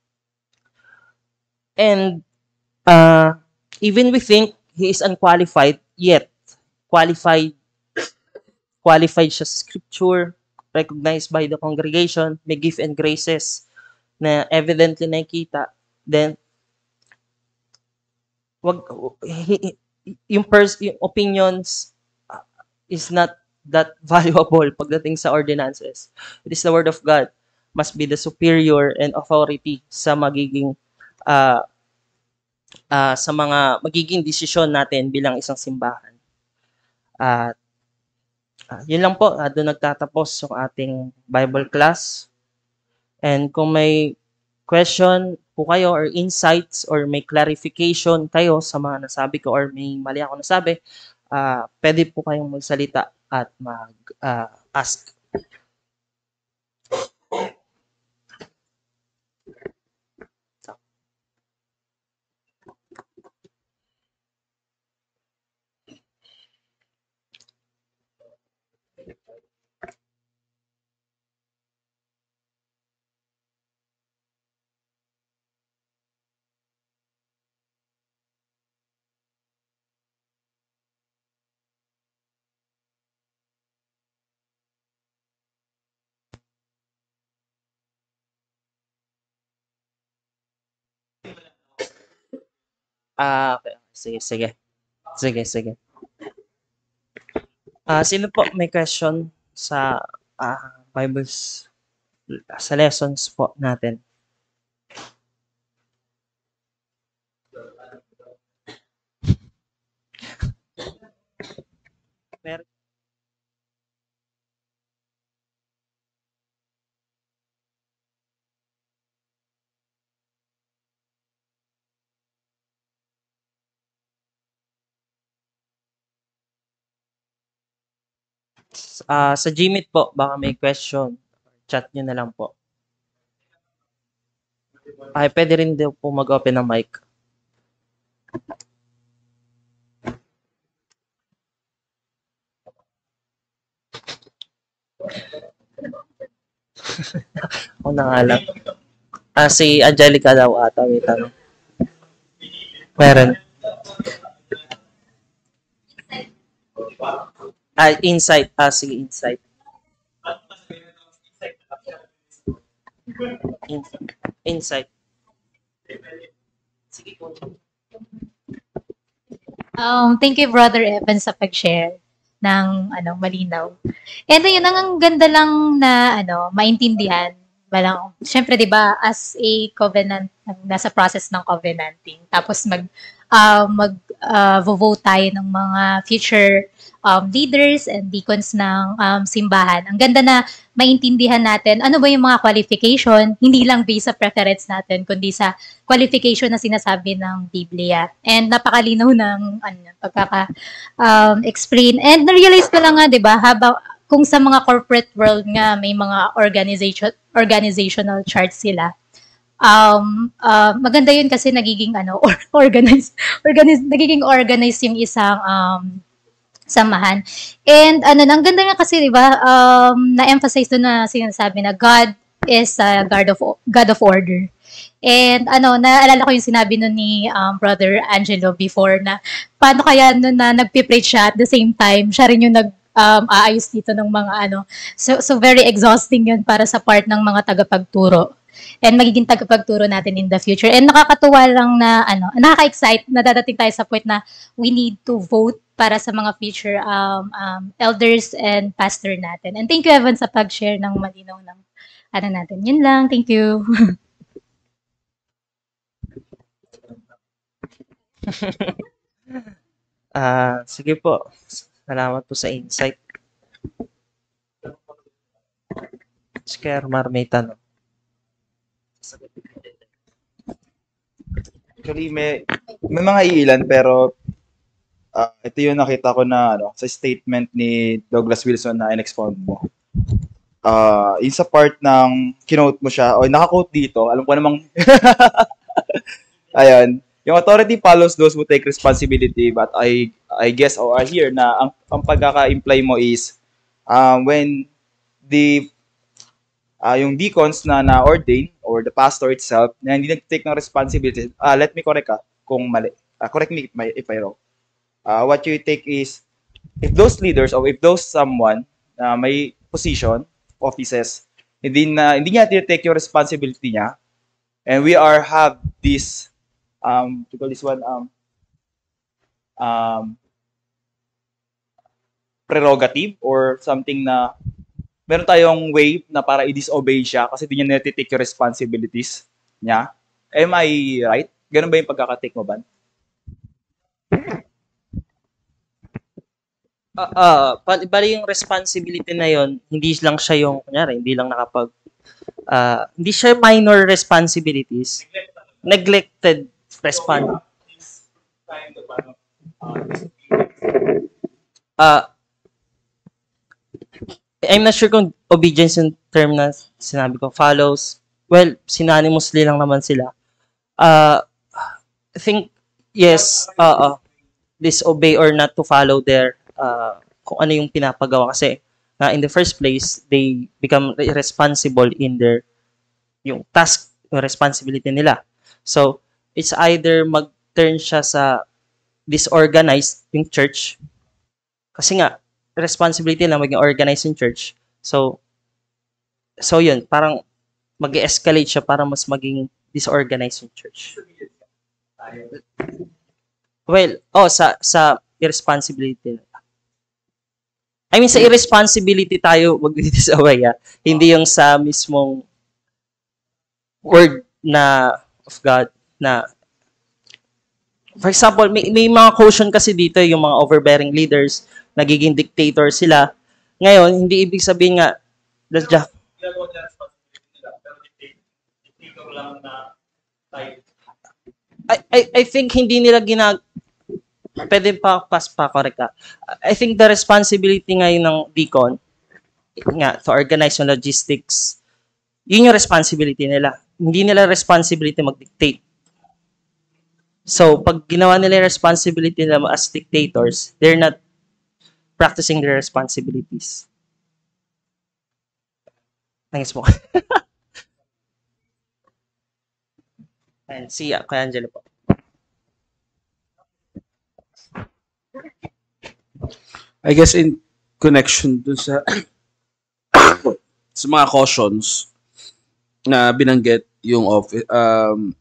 And uh, even we think he is unqualified, yet qualified qualified siya sa scripture, recognized by the congregation, may gift and graces na evidently nakikita, then wag hi- yung pers yung opinions uh, is not that valuable pagdating sa ordinances. It is the word of God must be the superior and authority sa magiging uh, uh, sa mga magiging desisyon natin bilang isang simbahan. At uh, yun lang po, uh, doon nagtatapos yung ating Bible class. And kung may question po kayo or insights or may clarification kayo sa mga nasabi ko or may mali ako nasabi, uh, pwede po kayong magsalita at mag-ask. Ah, okay. Sige, sige. Sige, sige. Ah, sino po may question sa ah, Bibles sa lessons po natin? Meron. Ah, sa Gmeet po, baka may question. Chat nyo na lang po. Ay, pwede rin daw po mag-open ng mic. Ako na nga lang. Ah, si Angelica daw ata may tanong. Meron. Ah, insight. Ah, sige, insight. In- insight. Sige po. Um, thank you, Brother Evan, sa pag-share ng ano, malinaw. And ayun, ang ang ganda lang na ano, maintindihan. Walang, syempre, di ba, as a covenant, nasa process ng covenanting. Tapos mag, uh, mag uh, vote tayo ng mga future um, leaders and deacons ng um, simbahan. Ang ganda na maintindihan natin ano ba yung mga qualification, hindi lang based sa preference natin, kundi sa qualification na sinasabi ng Biblia. And napakalinaw ng ano, pagkaka-explain. Um, And na-realize ko lang nga, di ba, habang kung sa mga corporate world nga may mga organization organizational charts sila. Um, uh, maganda yun kasi nagiging ano or, organized organize nagiging organized yung isang um, samahan. And ano, ang ganda nga kasi 'di ba, um, na-emphasize doon na sinasabi na God is a God of God of order. And ano, naalala ko yung sinabi nun ni um, Brother Angelo before na paano kaya nun na nagpipreach siya at the same time, siya rin yung nag um, aayos dito ng mga ano. So, so very exhausting yun para sa part ng mga tagapagturo. And magiging tagapagturo natin in the future. And nakakatuwa lang na, ano, nakaka-excite na dadating tayo sa point na we need to vote para sa mga future um, um, elders and pastor natin. And thank you, Evan, sa pag-share ng malinaw ng ano natin. Yun lang. Thank you. Ah, sige po. Salamat po sa insight. Si Kermar may tanong. Actually, may, may mga iilan, pero ah, ito yung nakita ko na ano, sa statement ni Douglas Wilson na in-expound mo. Ah, yung sa part ng kinote mo siya, o naka-quote dito, alam ko namang, ayun, yung authority follows those who take responsibility, but I I guess or I hear na ang, ang pagkaka-imply mo is um, when the ah yung deacons na na-ordain or the pastor itself na hindi nag-take ng responsibility, ah let me correct ka kung mali. Ah, correct me if, my, if I wrong. Ah, what you take is if those leaders or if those someone na may position, offices, hindi na hindi niya take yung responsibility niya, and we are have this um to call this one um um prerogative or something na meron tayong way na para i-disobey siya kasi di niya natitake yung responsibilities niya. Am I right? Ganun ba yung pagkakatake mo, Ban? Ah, ah, pa- bali yung responsibility na yon, hindi lang siya yung, kunyari, hindi lang nakapag, ah, hindi siya minor responsibilities, neglected respon Ah, I'm not sure kung obedience yung term na sinabi ko, follows. Well, synonymously lang naman sila. Uh, I think, yes, uh, uh, disobey or not to follow their, uh, kung ano yung pinapagawa. Kasi, uh, in the first place, they become responsible in their, yung task, yung responsibility nila. So, it's either mag-turn siya sa disorganized yung church. Kasi nga, responsibility lang maging organized in church. So, so yun, parang mag-escalate siya para mas maging disorganized in church. Well, oh, sa sa irresponsibility. I mean, sa irresponsibility tayo mag-disaway, ah. Hindi yung sa mismong word na of God na for example, may, may mga caution kasi dito yung mga overbearing leaders, nagiging dictator sila. Ngayon, hindi ibig sabihin nga, that's just, I, I, I think hindi nila ginag... Pwede pa, pas pa, correct ka. I think the responsibility ngayon ng deacon, nga, to organize yung logistics, yun yung responsibility nila. Hindi nila responsibility mag-dictate. So, pag ginawa nila yung responsibility nila as dictators, they're not practicing their responsibilities. Thanks mo. And see ya, Kuya Angelo po. I guess in connection dun sa sa mga cautions na binanggit yung of um,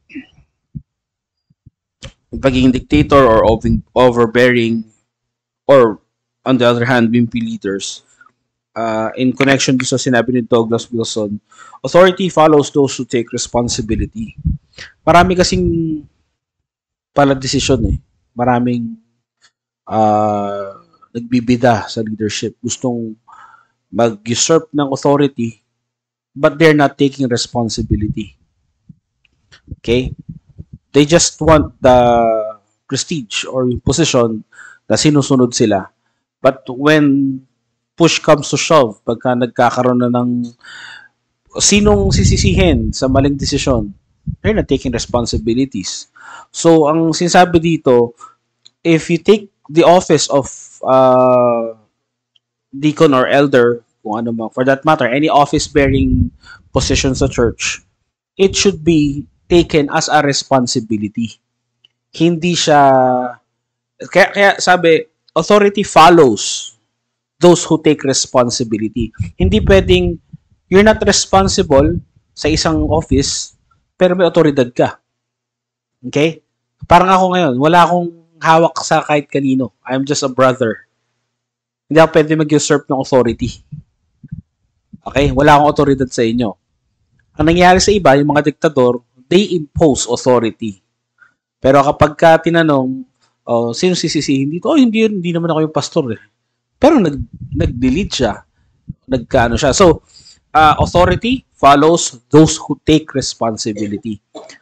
pagiging dictator or over, overbearing or on the other hand wimpy leaders, uh, in connection dun sa sinabi ni Douglas Wilson, authority follows those who take responsibility. Marami kasing pala desisyon eh. Maraming uh, nagbibida sa leadership. Gustong mag-usurp ng authority but they're not taking responsibility. Okay? They just want the prestige or position na sinusunod sila. But when push comes to shove, pagka nagkakaroon na ng sinong sisisihin sa maling desisyon, they're not taking responsibilities. So, ang sinasabi dito, if you take the office of uh, deacon or elder, kung ano man, for that matter, any office-bearing position sa church, it should be taken as a responsibility. Hindi siya, kaya, kaya sabi, authority follows those who take responsibility. Hindi pwedeng, you're not responsible sa isang office, pero may otoridad ka. Okay? Parang ako ngayon, wala akong hawak sa kahit kanino. I'm just a brother. Hindi ako pwede mag-usurp ng authority. Okay? Wala akong otoridad sa inyo. Ang nangyayari sa iba, yung mga diktador, they impose authority. Pero kapag ka tinanong, oh, sino sisisihin dito? Oh, hindi, hindi naman ako yung pastor eh. Pero nag, nag-delete siya. Nagkaano siya. So, uh, authority follows those who take responsibility.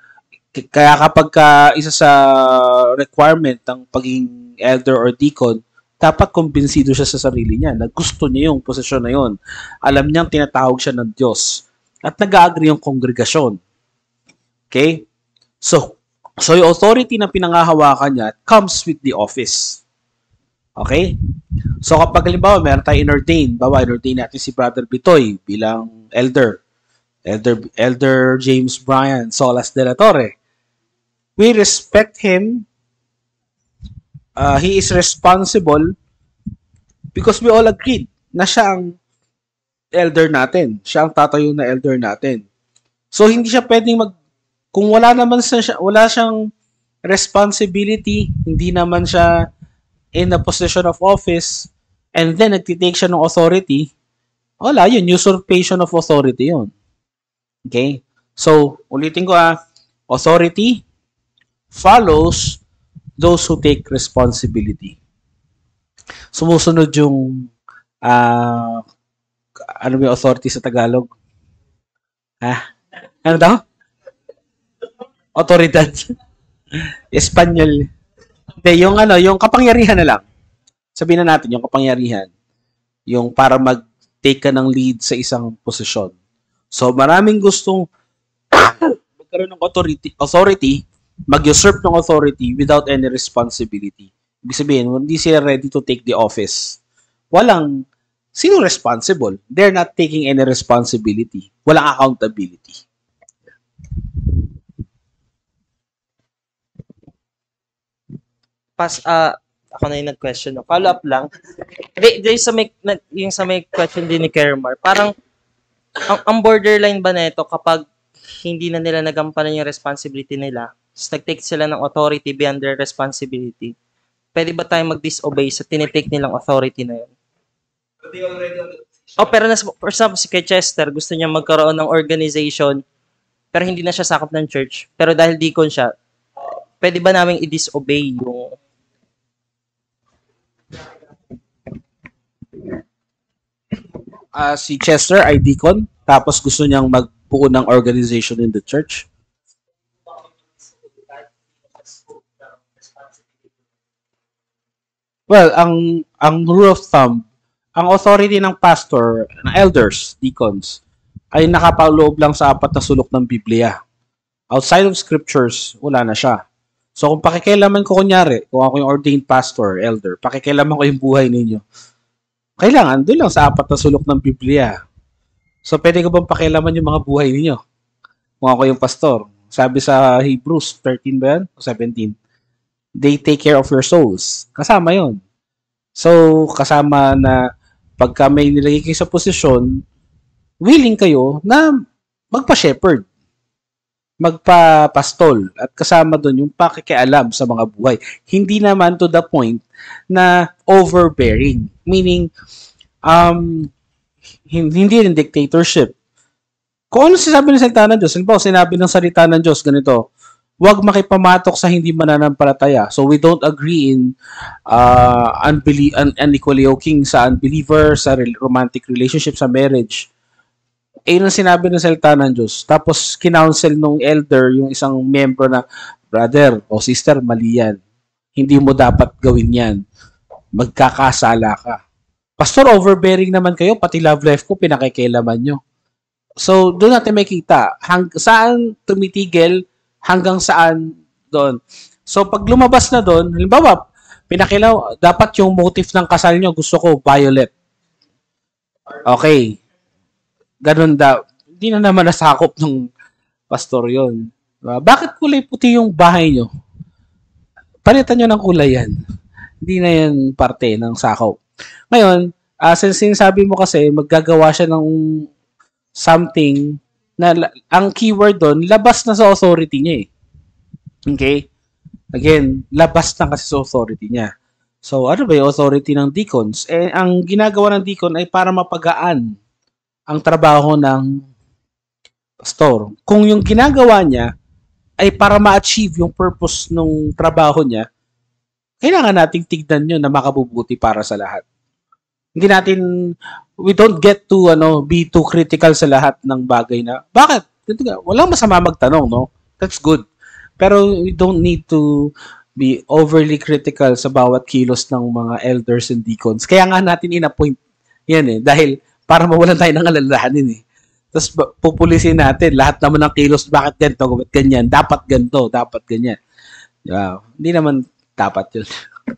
K- Kaya kapag ka isa sa requirement ng pagiging elder or deacon, dapat kumbinsido siya sa sarili niya na gusto niya yung posisyon na yun. Alam niyang tinatawag siya ng Diyos. At nag-agree yung kongregasyon. Okay? So, so yung authority na pinangahawakan niya comes with the office. Okay? So kapag halimbawa meron tayo inordain, bawa inordain natin si Brother Bitoy bilang elder. Elder Elder James Bryan Solas de la Torre. We respect him. Uh, he is responsible because we all agreed na siya ang elder natin. Siya ang tatayo na elder natin. So hindi siya pwedeng mag kung wala naman siya wala siyang responsibility, hindi naman siya in a position of office and then nagtitake siya ng authority, wala yun, usurpation of authority yun. Okay? So, ulitin ko ah, authority follows those who take responsibility. Sumusunod yung uh, ano yung authority sa Tagalog? Ha? Ano daw? Autoridad. Espanyol. Hindi, yung ano, yung kapangyarihan na lang. Sabihin na natin, yung kapangyarihan. Yung para mag-take ka ng lead sa isang posisyon. So, maraming gustong magkaroon ng authority, authority mag-usurp ng authority without any responsibility. Ibig sabihin, hindi sila ready to take the office. Walang, sino responsible? They're not taking any responsibility. Walang accountability. Pas, ah, ako na yung nag-question. No? Follow up lang. Di, di sa may, na, yung sa may question din ni Kermar, parang, ang, ang borderline ba na ito kapag hindi na nila nagampanan yung responsibility nila, tapos nag-take sila ng authority beyond their responsibility, pwede ba tayong mag-disobey sa tinitake nilang authority na yun? Oh, pero nas, for example, si kay Chester, gusto niya magkaroon ng organization, pero hindi na siya sakop ng church, pero dahil deacon siya, pwede ba namin i-disobey yung uh, si Chester ay deacon, tapos gusto niyang magbuo ng organization in the church? Well, ang ang rule of thumb, ang authority ng pastor, ng elders, deacons, ay nakapaloob lang sa apat na sulok ng Biblia. Outside of scriptures, wala na siya. So kung pakikialaman ko kunyari, kung ako yung ordained pastor, elder, pakikialaman ko yung buhay ninyo, kailangan doon lang sa apat na sulok ng Biblia. So pwede ko bang pakialaman yung mga buhay ninyo? Kung ako yung pastor. Sabi sa Hebrews thirteen ba yan? O seventeen? They take care of your souls. Kasama yon. So, kasama na pagka may nilagay kayo sa posisyon, willing kayo na magpa-shepherd, magpa-pastol, at kasama doon yung pakikialam sa mga buhay. Hindi naman to the point na overbearing. Meaning, um, hindi rin dictatorship. Kung ano sinabi ng salita ng Diyos, halimbawa, sinabi ng salita ng Diyos, ganito, huwag makipamatok sa hindi mananampalataya. So we don't agree in uh, unbelie- un- unequally yoking sa unbeliever, sa re- romantic relationship, sa marriage. Eh, yun ang sinabi ng salita ng Diyos. Tapos, kinounsel nung elder, yung isang member na, brother o sister, mali yan. Hindi mo dapat gawin yan. Magkakasala ka. Pastor, overbearing naman kayo, pati love life ko, pinakikialaman nyo. So, doon natin makita, hang- saan tumitigil, hanggang saan doon. So, pag lumabas na doon, halimbawa, pinakilaw, dapat yung motive ng kasal nyo, gusto ko, violet. Okay. Ganun daw. Hindi na naman nasakop ng pastor yon. Uh, bakit kulay puti yung bahay nyo? Palitan nyo ng kulay yan. Hindi na yan parte ng sakop. Ngayon, uh, since sinasabi mo kasi, maggagawa siya ng something na ang keyword doon, labas na sa authority niya eh. Okay? Again, labas na kasi sa authority niya. So, ano ba yung authority ng deacons? Eh, ang ginagawa ng deacon ay para mapagaan ang trabaho ng pastor. Kung yung ginagawa niya ay para ma-achieve yung purpose ng trabaho niya, kailangan nating tignan yun na makabubuti para sa lahat. Hindi natin, we don't get to ano be too critical sa lahat ng bagay na, bakit? Walang masama magtanong, no? That's good. Pero we don't need to be overly critical sa bawat kilos ng mga elders and deacons. Kaya nga natin in-appoint yan eh. Dahil para mawalan tayo ng alalahanin eh. Tapos pupulisin natin lahat naman ng kilos, bakit ganito, bakit ganyan, dapat ganito, dapat ganyan. Yeah. Hindi naman dapat yun.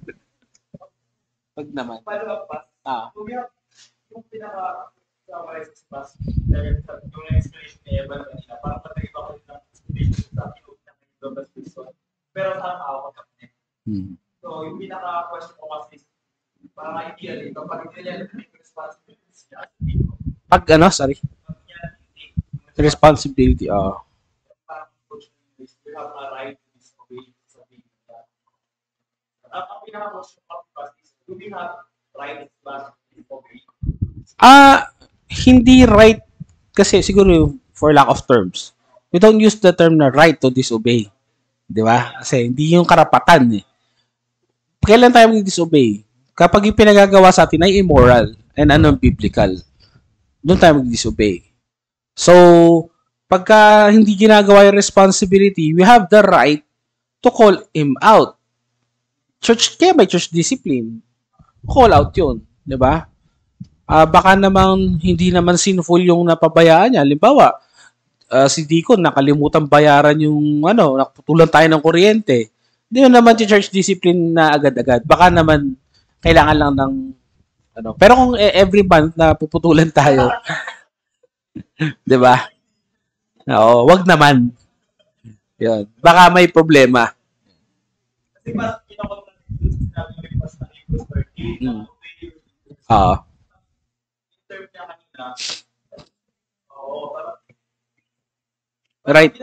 Wag naman. Ah. Yung pinaka sa pass, yung explanation ni Evan kanina, parang patay ba ko ng explanation sa akin ng pero parang ako kapatid. Hmm. So, yung pinaka-question ko kasi, parang ideally, kapag hindi niya yung responsibilities niya, pag ano, sorry? Responsibility, ah. parang we have a right to disobey something like that. Ang pinaka-question ko kasi, do we have right to disobey? Ah, hindi right kasi siguro for lack of terms. We don't use the term na right to disobey. Di ba? Kasi hindi yung karapatan eh. Kailan tayo mag-disobey? Kapag yung pinagagawa sa atin ay immoral and unbiblical, doon tayo mag-disobey. So, pagka hindi ginagawa yung responsibility, we have the right to call him out. Church, kaya may church discipline. Call out yun. Di ba? Uh, baka naman hindi naman sinful yung napabayaan niya. Halimbawa, uh, si Deacon nakalimutan bayaran yung ano, naputulan tayo ng kuryente. Hindi naman si church discipline na agad-agad. Baka naman kailangan lang ng ano. Pero kung every month na puputulan tayo, 'di ba? Oo, wag naman. 'Yun. Baka may problema. Kasi mas kinakot natin yung mas na thirty. Oo. Term niya kanina. Oo, parang right.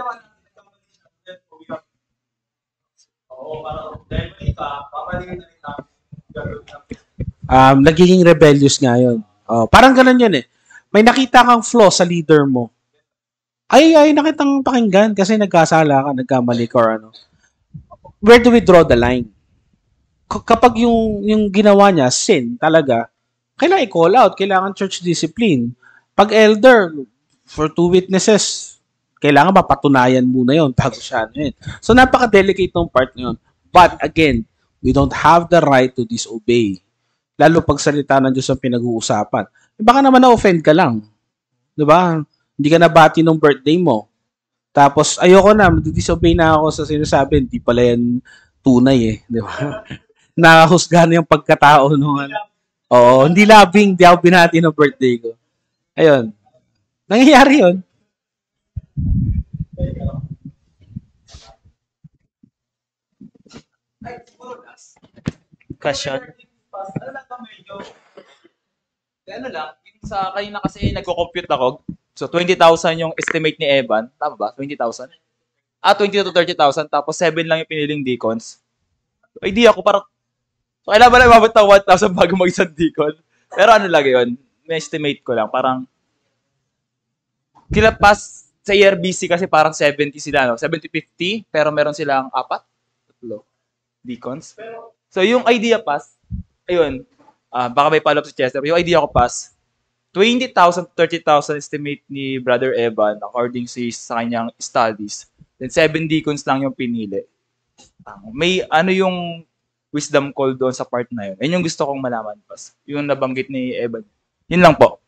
Oo, parang dahil may iba, papaligin na rin namin gagawin namin. Um, nagiging rebellious nga yun. Oh, parang ganun yun eh. May nakita kang flaw sa leader mo. Ay, ay, nakitang pakinggan kasi nagkasala ka, nagkamali ka or ano. Where do we draw the line? K- kapag yung, yung ginawa niya, sin talaga, kailangan i-call out, kailangan church discipline. Pag elder, for two witnesses, kailangan mapatunayan muna yun bago siya ano yun. So, napaka-delicate ng part na yun. But again, we don't have the right to disobey. Lalo pag salita ng Diyos ang pinag-uusapan. Baka naman na-offend ka lang. Diba? Hindi ka nabati ng birthday mo. Tapos, ayoko na, mag-disobey na ako sa sinasabi. Hindi pala yan tunay eh. Diba? Nakahusgahan yung pagkatao nung ano. Oo, hindi labing, hindi ako binati ng birthday ko. Ayun. Nangyayari yun. Question. Ano lang ba medyo? Ano lang, yung sa kanina kasi nagko-compute ako. So twenty thousand yung estimate ni Evan, tama ba? twenty thousand? Ah, twenty to thirty thousand tapos seven lang yung piniling deacons. So, idea ko parang so, kailangan ba lang umabot ng one thousand bago mag-isang deacon? Pero ano lang yun, may estimate ko lang, parang kila pas sa E R B C kasi parang seventy sila, no? seventy fifty, pero meron silang apat, tatlo, deacons. So yung idea pas, ayun, uh, baka may follow-up si Chester, yung idea ko pas, twenty thousand to thirty thousand estimate ni Brother Evan according sa, sa kanyang studies. Then seven deacons lang yung pinili. Uh, may ano yung wisdom call doon sa part na yun. Yun yung gusto kong malaman pas. Yung nabanggit ni Evan. Yun lang po.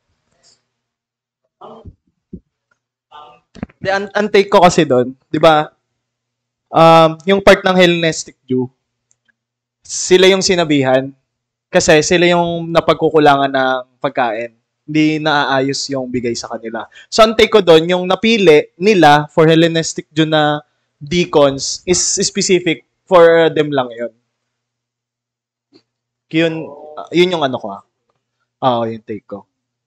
The an, an take ko kasi doon, 'di ba? Um, yung part ng Hellenistic Jew, sila yung sinabihan kasi sila yung napagkukulangan ng pagkain. Hindi naaayos yung bigay sa kanila. So, ang take ko doon, yung napili nila for Hellenistic Jew na deacons is specific for them lang yun. Yun, uh, yun yung ano ko ah. Oo, yung take ko.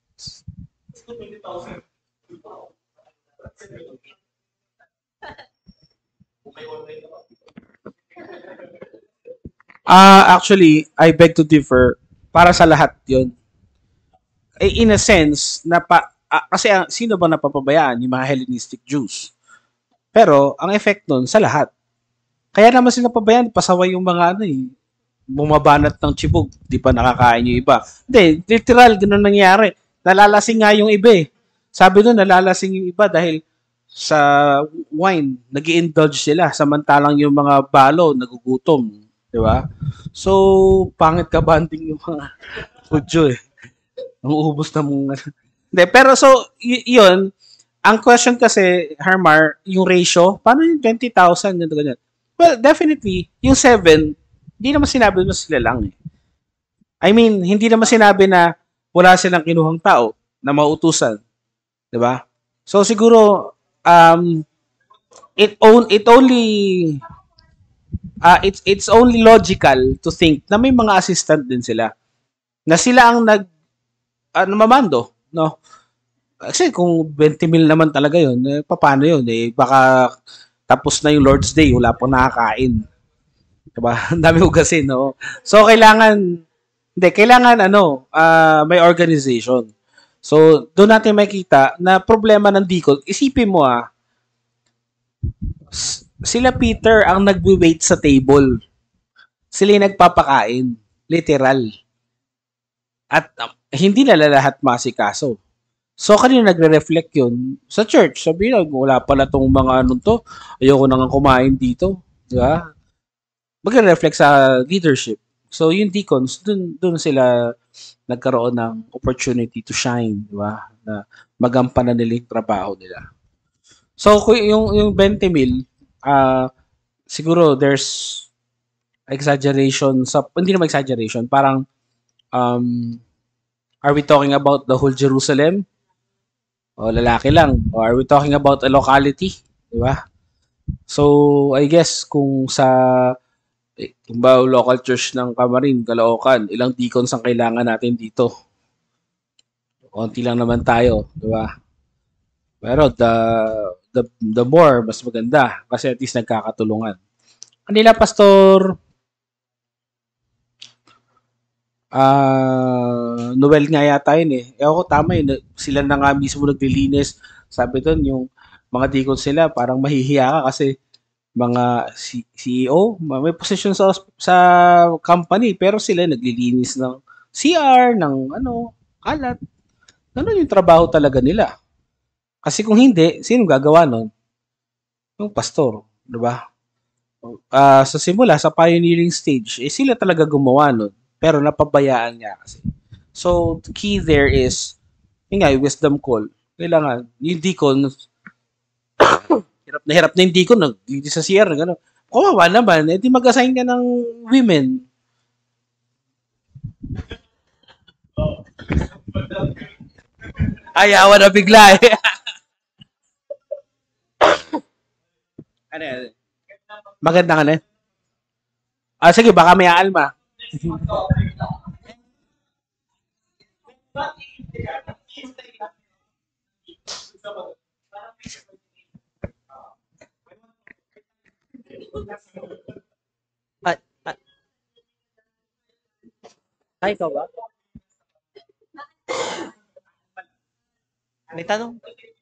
Ah, uh, actually, I beg to differ. Para sa lahat 'yon. Eh, in a sense, na pa, uh, kasi uh, sino ba napapabayaan? Yung mga Hellenistic Jews. Pero, ang effect nun, sa lahat. Kaya naman sila pabayaan, pasaway yung mga ano eh. Bumabanat ng chibog, di pa nakakain yung iba. Hindi, literal, ganun nangyari. Nalalasing nga yung iba eh. Sabi nun, nalalasing yung iba dahil sa wine, nag indulge sila samantalang yung mga balo nagugutom, di ba? So, pangit ka banding yung mga Hudyo eh. Ang uubos na mong Hindi, pero so, y- yun, ang question kasi, Harmar, yung ratio, paano yung twenty thousand, ganito, ganyan? Well, definitely, yung seven, hindi naman sinabi mo sila lang eh. I mean, hindi naman sinabi na wala silang kinuhang tao na mautusan. Di ba? So, siguro, um, it, on, it only, uh, it's, it's only logical to think na may mga assistant din sila. Na sila ang nag, ano, mamando, no? Kasi kung twenty mil naman talaga yun, eh, paano yun? Eh, baka tapos na yung Lord's Day, wala pang nakakain. Diba? Ang dami hugasin, no? So, kailangan, hindi, kailangan, ano, uh, may organization. So, doon natin makita na problema ng deacon. Isipin mo, ah, sila Peter ang nagwi-wait sa table. Sila yung nagpapakain. Literal. At um, hindi na lahat masikaso. So, kanina nagre-reflect yun sa church. Sabi na, wala pala tong mga anong to. Ayoko nang kumain dito. Di ba? Magre-reflect sa leadership. So, yung deacons, dun, dun sila nagkaroon ng opportunity to shine. Di ba? Na magampanan nila yung trabaho nila. So, yung, yung twenty mil, uh, siguro there's exaggeration. Sa, hindi naman exaggeration. Parang, um, are we talking about the whole Jerusalem? O lalaki lang? Or are we talking about a locality? Di ba? So, I guess kung sa eh, kung ba local church ng Camarin, Caloocan, ilang deacons ang kailangan natin dito? Konti lang naman tayo, di ba? Pero the, the, the more, mas maganda kasi at least nagkakatulungan. Kanila, Pastor Ah, uh, Noel nga yata yun eh. Eh ako tama yun. Sila na nga mismo naglilinis. Sabi doon, yung mga deacon sila, parang mahihiya ka kasi mga C- CEO, may position sa sa company, pero sila naglilinis ng C R, ng ano, kalat. Ganun yung trabaho talaga nila. Kasi kung hindi, sino gagawa nun? Yung pastor, di ba? Uh, sa simula, sa pioneering stage, eh sila talaga gumawa nun. Pero napabayaan niya kasi. So, the key there is, yun nga, yung wisdom call. Kailangan, yung deacon, hirap na hirap na yung deacon, nag sa C R, gano'n. Kawawa naman, eh, di mag-assign ka ng women. Ayawan na bigla eh. Ano yan? Maganda ka na eh. Ah, sige, baka may aalma. Ay, ay, ay, ikaw ba? May tanong?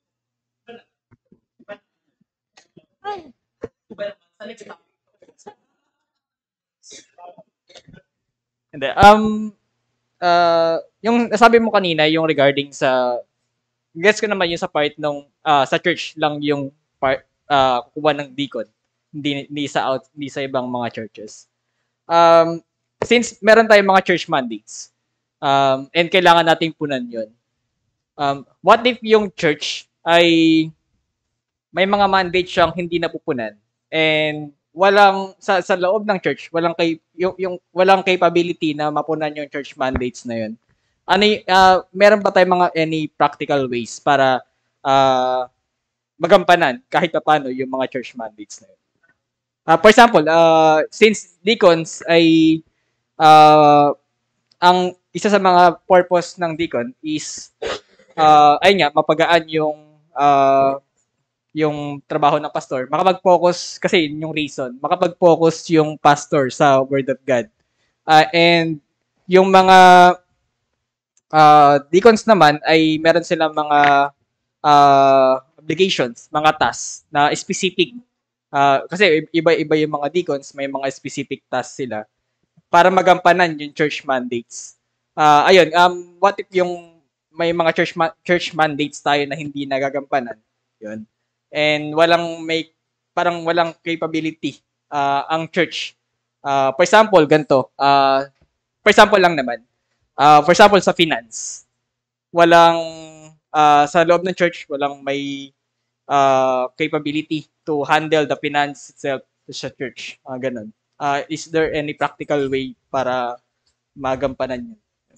Hindi. Um, uh, yung nasabi mo kanina, yung regarding sa, guess ko naman yung sa part nung, uh, sa church lang yung part, uh, kukuha ng deacon. Hindi, hindi sa out, hindi sa ibang mga churches. Um, since meron tayong mga church mandates, um, and kailangan nating punan yun. Um, what if yung church ay may mga mandate siyang hindi napupunan and walang sa sa loob ng church walang kay yung, yung walang capability na mapunan yung church mandates na yun. Ano uh, meron ba tayong mga any practical ways para uh, magampanan kahit paano yung mga church mandates na yun? Uh, for example, uh, since deacons ay uh, ang isa sa mga purpose ng deacon is uh, ay nga mapagaan yung uh, yung trabaho ng pastor, makapag-focus, kasi yung reason, makapag-focus yung pastor sa Word of God. Uh, and yung mga uh, deacons naman ay meron silang mga uh, obligations, mga tasks na specific. Uh, kasi iba-iba yung mga deacons, may mga specific tasks sila para magampanan yung church mandates. Uh, ayun, um, what if yung may mga church ma- church mandates tayo na hindi nagagampanan? Yun. and walang may parang walang capability ah, ang church. Ah, for example, ganito. ah, for example lang naman. Ah, for example, sa finance. Walang ah, sa loob ng church, walang may ah, capability to handle the finance itself sa church. Ah, ganun. Ah, is there any practical way para magampanan yun?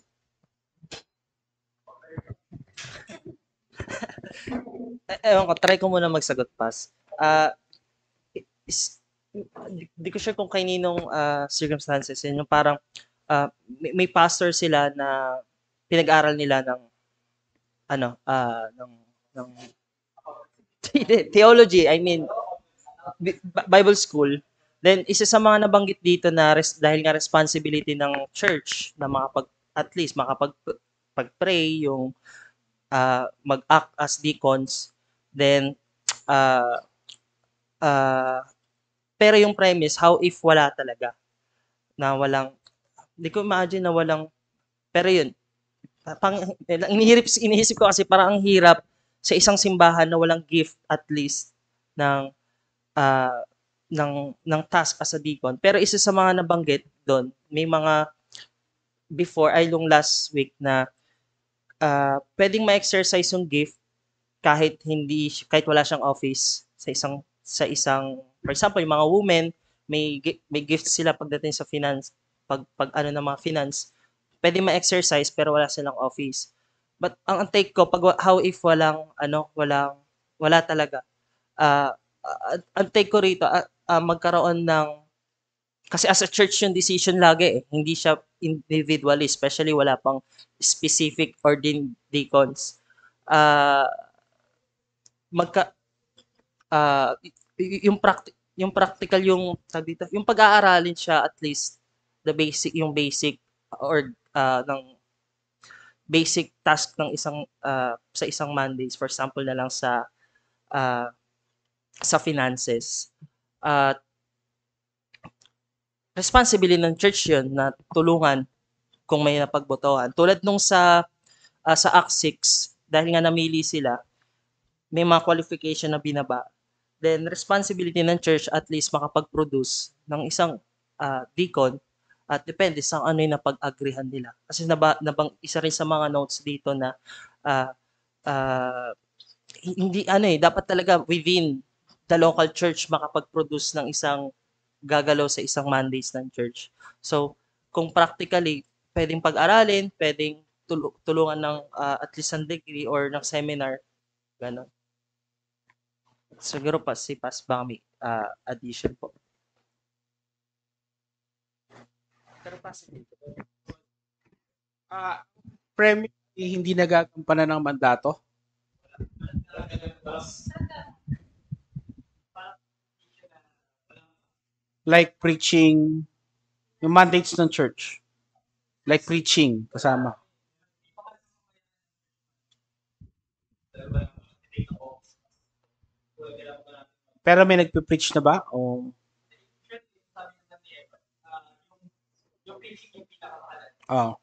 Eh, ewan ko, try ko muna magsagot, Pas. Ah, is, di, di ko sure kung kaninong ah, circumstances yun. Yung parang ah, may, may pastor sila na pinag-aral nila ng ano, ah, ng, ng theology, I mean, Bi- Bible school. Then, isa sa mga nabanggit dito na res, dahil nga responsibility ng church na makapag, at least makapag pag-pray, yung ah, mag-act as deacons, then, ah ah, pero yung premise, how if wala talaga, na walang, hindi ko imagine na walang, pero yun, pang, inihirip, iniisip ko kasi parang ang hirap sa isang simbahan na walang gift at least ng ah, ng ng task as a deacon. Pero isa sa mga nabanggit doon, may mga before ay yung last week na ah, pwedeng ma-exercise yung gift kahit hindi kahit wala siyang office sa isang sa isang for example, yung mga women may gi- may gift sila pagdating sa finance pag pag ano ng mga finance, pwede ma-exercise pero wala silang office. But ang, ang take ko pag wa- how if walang ano, walang wala talaga. Ah, ah, ang take ko rito ah, ah, magkaroon ng kasi as a church yung decision lagi eh. Hindi siya individually, especially wala pang specific ordained deacons. Ah, magka ah, y- y- yung practi- yung practical yung tawag dito, yung pag-aaralin siya at least the basic yung basic or ah, ng basic task ng isang ah, sa isang Mondays for example na lang sa ah, sa finances. At responsibility ng church 'yun na tulungan kung may napagbotohan. Tulad nung sa ah, sa Act six dahil nga namili sila, may mga qualification na binaba. Then responsibility ng church at least makapag-produce ng isang ah, deacon at depende sa ano yung napag-agrihan nila. Kasi naba, nabang isa rin sa mga notes dito na ah, ah, hindi ano eh dapat talaga within the local church makapag-produce ng isang gagalaw sa isang mandates ng church. So, kung practically pwedeng pag-aralin, pwedeng tulu- tulungan ng ah, at least ang degree or ng seminar, gano'n. Siguro pa si Pas Bami ah, addition po. Pero possible. Ah, Premier, hindi nagagampanan ng mandato. Like preaching, yung mandates ng church. Like preaching, kasama. Pero may nagpe-preach na ba? O... Oh.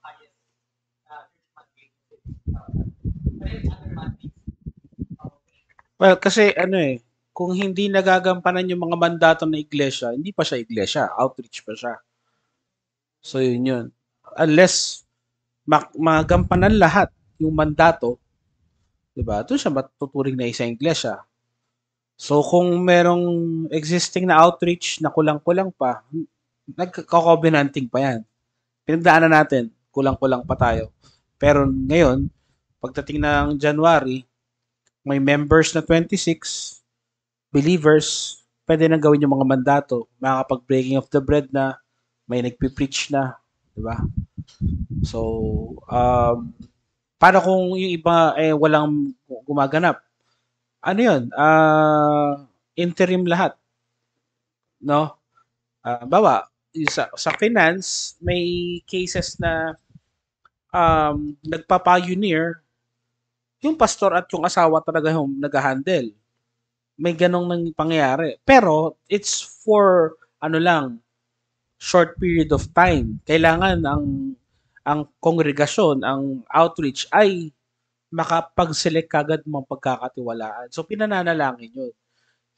Well, kasi ano eh, kung hindi nagagampanan yung mga mandato ng iglesia, hindi pa siya iglesia, outreach pa siya. So yun yun. Unless mak- magampanan lahat yung mandato, di ba? Doon siya matuturing na isang iglesia. So kung merong existing na outreach na kulang-kulang pa, nagko-covenanting pa yan. Pinagdaanan natin, kulang-kulang pa tayo. Pero ngayon, pagdating ng January, may members na twenty-six, believers, pwede nang gawin yung mga mandato. Makakapag-breaking of the bread na, may nagpipreach na, di ba? So, um, para kung yung iba eh walang gumaganap, ano yun? Uh, interim lahat, no? Uh, bawa, sa, sa finance, may cases na um, nagpa-pioneer, yung pastor at yung asawa talaga yung nag-handle. May ganong nang pangyayari. Pero, it's for, ano lang, short period of time. Kailangan ang ang kongregasyon, ang outreach ay makapag-select kagad ng pagkakatiwalaan. So, pinananalangin yun.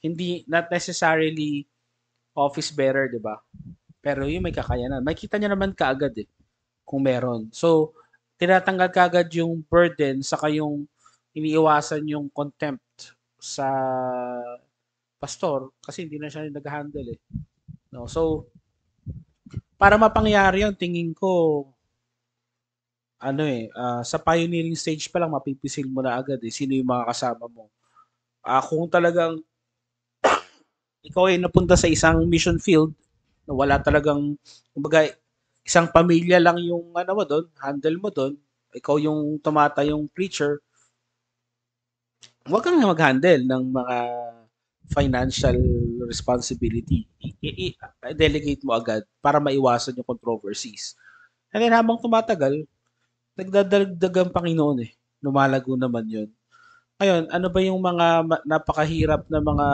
Hindi, not necessarily office bearer, di ba? Pero yung may kakayanan. Makita niya naman kaagad eh, kung meron. So, tinatanggal kaagad yung burden, saka yung iniiwasan yung contempt sa pastor kasi hindi na siya yung nag-handle eh. No? So, para mapangyari yun, tingin ko, ano eh, ah, sa pioneering stage pa lang, mapipisil mo na agad eh, sino yung mga kasama mo. Ah, kung talagang ikaw ay napunta sa isang mission field na wala talagang, kumbaga, isang pamilya lang yung ano mo doon, handle mo doon, ikaw yung tumata yung preacher, huwag kang mag-handle ng mga financial responsibility. I- i- i- delegate mo agad para maiwasan yung controversies. And then habang tumatagal, nagdadagdag ang Panginoon eh. Lumalago naman yun. Ngayon, ano ba yung mga ma- napakahirap na mga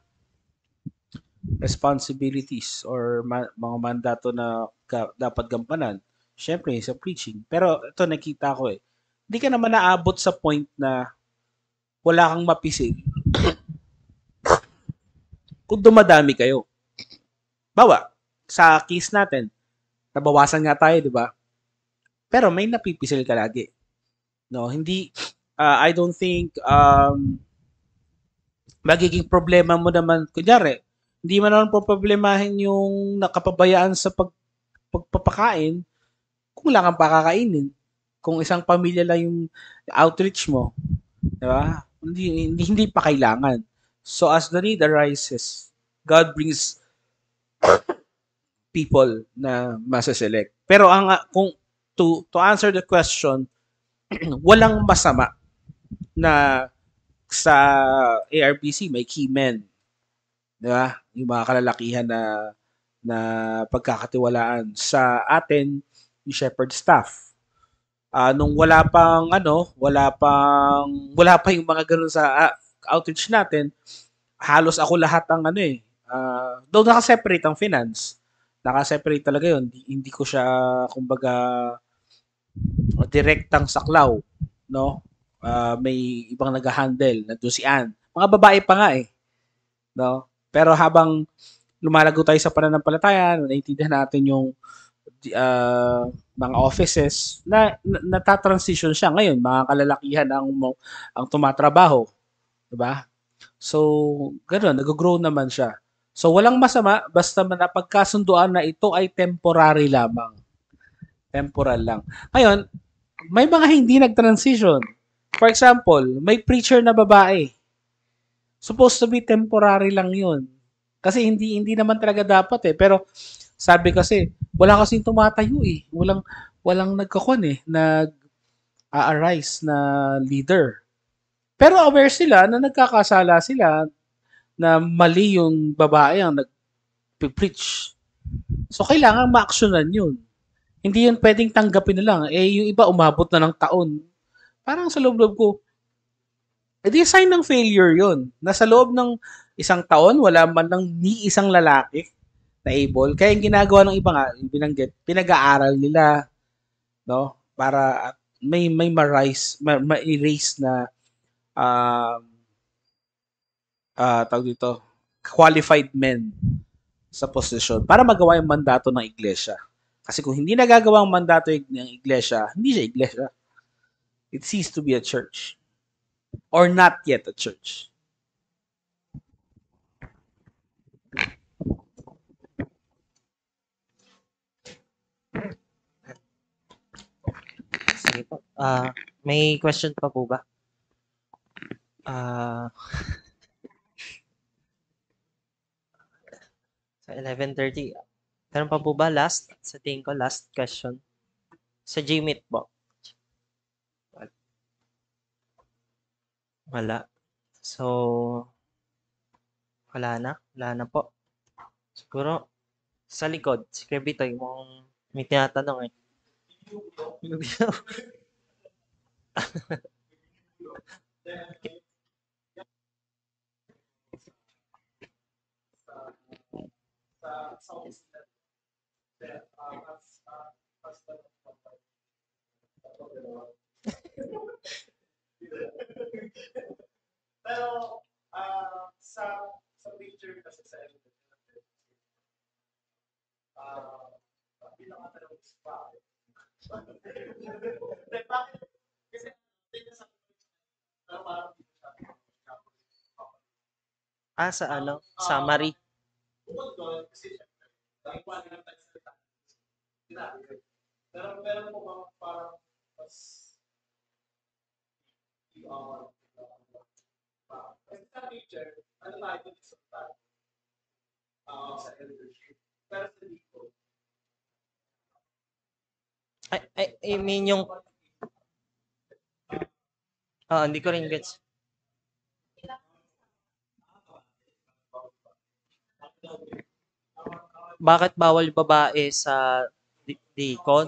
responsibilities or ma- mga mandato na ka- dapat gampanan? Siyempre, sa preaching. Pero ito nakita ko eh. Hindi ka naman naabot sa point na wala kang mapisil kung dumadami kayo. Bawa, sa case natin, nabawasan nga tayo, di ba? Pero may napipisil ka lagi. No, hindi, uh, I don't think um, magiging problema mo naman, kunyari, hindi mo naman problemahin yung nakapabayaan sa pag, pagpapakain kung wala kang pakakainin. Kung isang pamilya lang yung outreach mo, di ba? Hindi, hindi, hindi pa kailangan. So as the need arises, God brings people na masaselect. Pero ang uh, kung to to answer the question, walang masama na sa A R B C may key men, di ba? Yung mga kalalakihan na na pagkakatiwalaan sa atin, yung shepherd staff. Ah, nung wala pang ano, wala pang wala pa yung mga ganun sa uh, outreach natin, halos ako lahat ang ano eh. Uh, though naka-separate ang finance. Naka-separate talaga yun. Hindi, hindi ko siya, kumbaga, direktang saklaw. No? Uh, may ibang nag-handle. Nandun si Ann. Mga babae pa nga eh. No? Pero habang lumalago tayo sa pananampalataya, naiintindihan natin yung uh, mga offices, na, na natatransition siya. Ngayon, mga kalalakihan ang, ang tumatrabaho. Diba? So, gano'n, nag-grow naman siya. So, walang masama, basta napagkasunduan na ito ay temporary lamang. Temporal lang. Ngayon, may mga hindi nag-transition. For example, may preacher na babae. Supposed to be temporary lang yun. Kasi hindi hindi naman talaga dapat eh. Pero sabi kasi, wala kasing tumatayo eh. Walang, walang nagkakon eh, nag-a-arise na leader. Pero aware sila na nagkakasala sila na mali yung babae ang nag-preach. So, kailangan ma-actionan yun. Hindi yun pwedeng tanggapin na lang. Eh, yung iba umabot na ng taon. Parang sa loob-loob ko, edi sign ng failure yun. Nasa loob ng isang taon, wala man lang ni isang lalaki na able. Kaya yung ginagawa ng iba nga, yung binanggit, pinag-aaral nila, no? Para may may ma-rise, ma-erase na uh, uh, tawag dito, qualified men sa posisyon para magawa yung mandato ng iglesia. Kasi kung hindi nagagawa ang mandato ng iglesia, hindi siya iglesia. It ceased to be a church. Or not yet a church. Sige po. Ah, may question pa po ba? Ah, sa eleven thirty. Meron pa po ba last? Sa tingin ko, last question. Sa G-Meet po. Wala. So, wala na. Wala na po. Siguro, sa likod, si Krebito, yung mukhang may tinatanong eh. Ah, sa ano? Summary. I, I, I mean yung, ah, hindi ko rin gets. Bakit bawal babae sa di- deacon?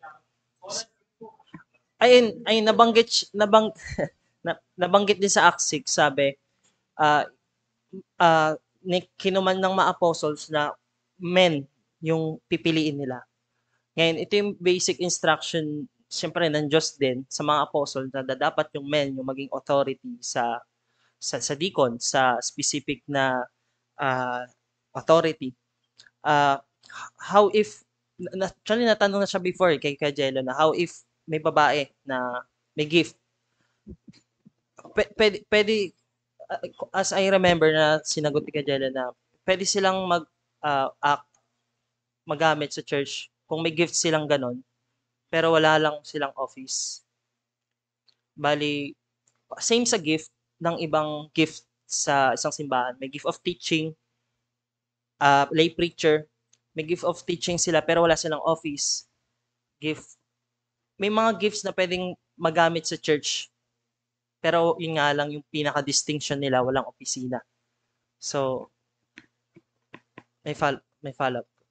Ayun, ayun nabanggit sy- nabang na, nabanggit din sa Acts six, sabi, ah ah ni kinuman ng mga apostles na men yung pipiliin nila. Ngayon, ito yung basic instruction siyempre ng Diyos din sa mga apostle na dapat yung men yung maging authority sa sa, sa deacon, sa specific na ah, authority. Ah, how if na, actually natanong na siya before kay kay Jello na how if may babae na may gift. Pwe- Pwede, pwede uh, as I remember na sinagot ni Kajela na pwede silang mag ah, act, magamit sa church kung may gift silang ganon, pero wala lang silang office. Bali, same sa gift ng ibang gift sa isang simbahan. May gift of teaching, ah, lay preacher, may gift of teaching sila pero wala silang office. Gift. May mga gifts na pwedeng magamit sa church, pero yun nga lang yung pinaka-distinction nila, walang opisina. So, may follow, may follow up.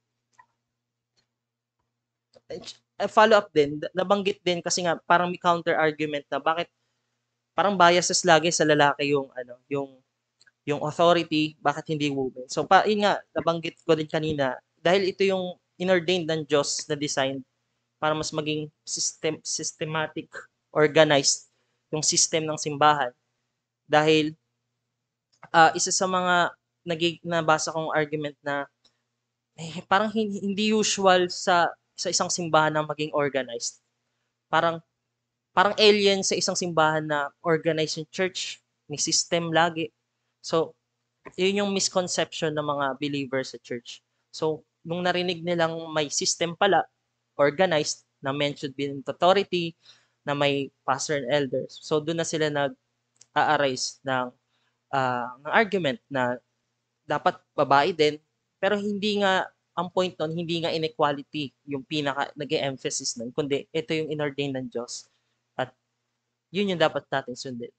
Eh, follow up din, nabanggit din kasi nga parang may counter argument na bakit parang biases lagi sa lalaki yung ano, yung yung authority, bakit hindi women. So pa yun nga nabanggit ko din kanina dahil ito yung inordained ng Diyos na design para mas maging system systematic, organized yung system ng simbahan. Dahil ah, isa sa mga nagig nabasa kong argument na eh, parang hin- hindi usual sa sa isang simbahan na maging organized. Parang parang alien sa isang simbahan na organized yung church, may system lagi. So, yun yung misconception ng mga believers sa church. So, nung narinig nilang may system pala, organized, na mentioned din authority, na may pastor and elders. So, doon na sila nag-a-arise ng, ah, ng argument na dapat babae din, pero hindi nga, ang point nun, hindi nga inequality yung pinaka nag-e-emphasis nun, kundi ito yung inordain ng Diyos. At yun yung dapat natin sundin.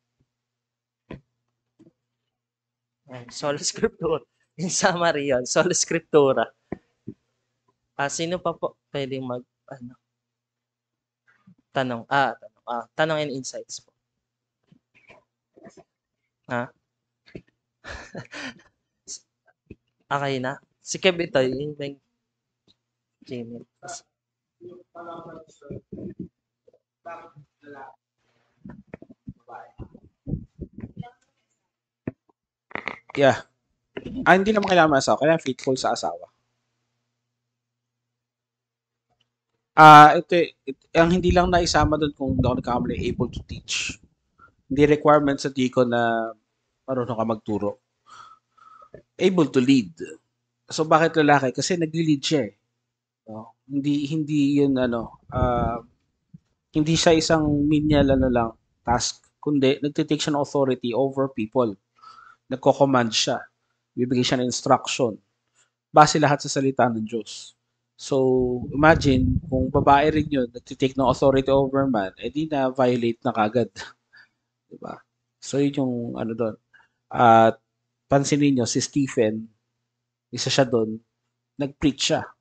Ayan, sola scriptura. In summary yun, sola scriptura. Ah, sino pa po pwedeng mag, ano, tanong, ah, tanong, ah, tanong and insights po. Ha? Okay na? Si Kev ito, yun ba yung Jamie? Yeah. Ah, hindi naman kailangan may asawa. Kailangan faithful sa asawa. Ah, ito, ito, ang hindi lang naisama doon kung hindi ako nagkakamali, able to teach. Hindi requirement sa deacon na marunong ka magturo. Able to lead. So, bakit lalaki? Kasi nag-lead siya eh. No? Hindi, hindi yun ano, ah, hindi siya isang menial ano lang, task. Kundi, nagtitake siya ng authority over people. Nagko-command siya. Bibigay siya ng instruction. Base lahat sa salita ng Diyos. So, imagine, kung babae rin yun, nagtitake ng authority over man, edi na violate na kagad. Diba? So, yun yung ano doon. At pansinin nyo, si Stephen, isa siya doon, nag-preach siya.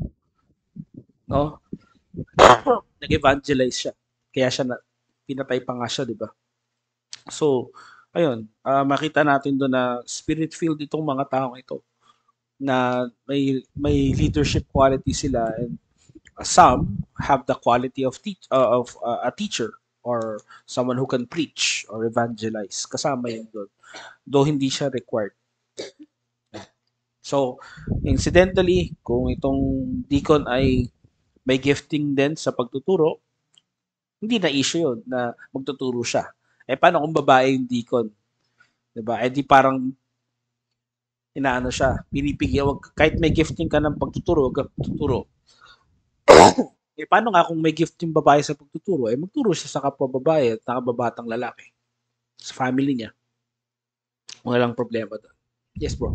No? Nag-evangelize siya. Kaya siya na, pinatay pa nga siya, di ba? So, ayun, ah, makita natin doon na spirit-filled itong mga taong ito na may may leadership quality sila, and uh, some have the quality of teach uh, of uh, a teacher or someone who can preach or evangelize. Kasama yun doon. Though hindi siya required. So, incidentally, kung itong deacon ay may gifting din sa pagtuturo, hindi na issue yun na magtuturo siya. Eh, paano kung babae yung deacon? Diba? Eh, di parang inaano siya, pinipigyan, wag, kahit may gifting ka ng pagtuturo, wag ka tuturo. Eh, paano nga kung may gifting babae sa pagtuturo? Eh, magturo siya sa kapwa babae at nakababatang lalaki. Sa family niya. Walang problema doon. Yes, bro.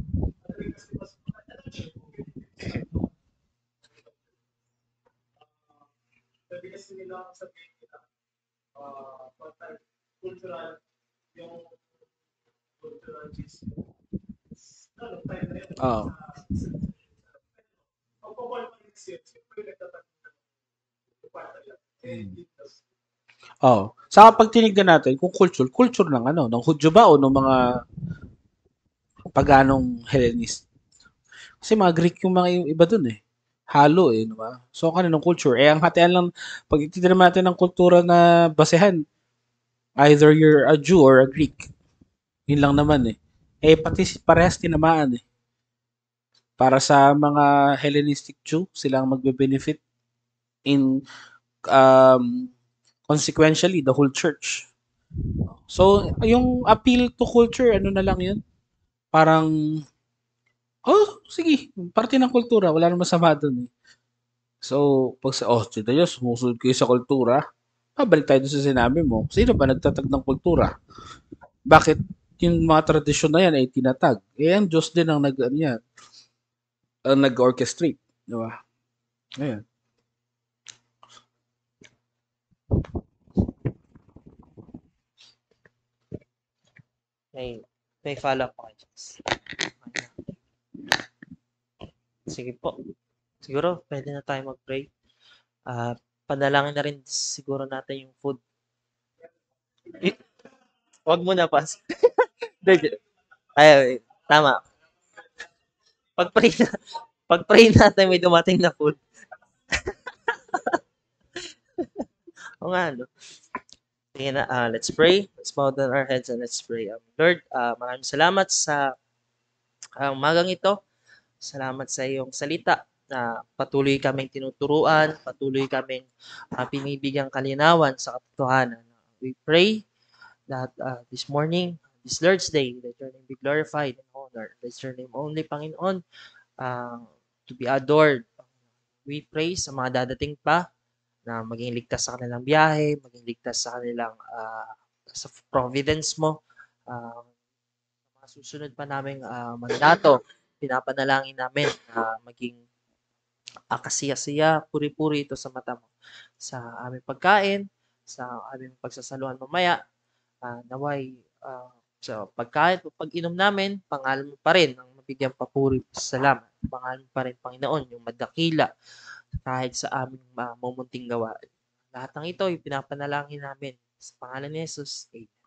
Oo. Oh, sa pag tinignan natin kung culture, culture ng ano, ng Hudyo ba o ng mga paganong Hellenist? Kasi mga Greek yung mga yung iba dun eh. Halo eh, di ba? So kaninong culture? Eh, ang hatian lang, pag ititignan natin ng kultura na basehan, either you're a Jew or a Greek. Yun lang naman eh. Eh, pati si- parehas tinamaan eh. Para sa mga Hellenistic Jew, silang magbe-benefit in um, consequentially the whole church. So, yung appeal to culture, ano na lang yun? Parang, oh, sige, parte ng kultura, wala namang masama dun eh. So, pag sa, oh, si Diyos, sumusunod kayo sa kultura, pabalik tayo dun sa sinabi mo. Sino ba nagtatag ng kultura? Bakit yung mga tradisyon na yan ay tinatag? Eh, ang Diyos din ang nag, ano yan, ang nag-orchestrate. Di ba? Ayan. May, may follow up ako. Sige po. Siguro, pwede na tayo mag-pray. Ah, panalangin na rin siguro natin yung food. Eh, wag mo na pas. Hindi, ay, ay, tama. Pag-pray na, pag-pray natin may dumating na food. O nga, no? Sige na, ah, let's pray. Let's bow down our heads and let's pray. Um, Lord, ah, maraming salamat sa ah, umagang ito. Salamat sa iyong salita na patuloy kaming tinuturuan, patuloy kaming ah, binibigyang kalinawan sa katotohanan. We pray that uh, this morning, this Lord's Day, that your name be glorified and honored. That your name only, Panginoon, uh, to be adored. We pray sa mga dadating pa na maging ligtas sa kanilang biyahe, maging ligtas sa kanilang uh, sa providence mo. Uh, mga susunod pa naming uh, mandato, pinapanalangin namin na maging uh, kasiya-siya, puri-puri ito sa mata mo. Sa aming pagkain, sa aming pagsasaluhan mamaya, uh, naway uh, sa pagkain o pag-inom namin, pangalan mo pa rin ang mabigyan papuri sa salamat. Pangalan mo pa rin, Panginoon, yung madakila kahit sa aming uh, mumunting gawain. Lahat ng ito, ipinapanalangin namin sa pangalan ni Jesus. Amen.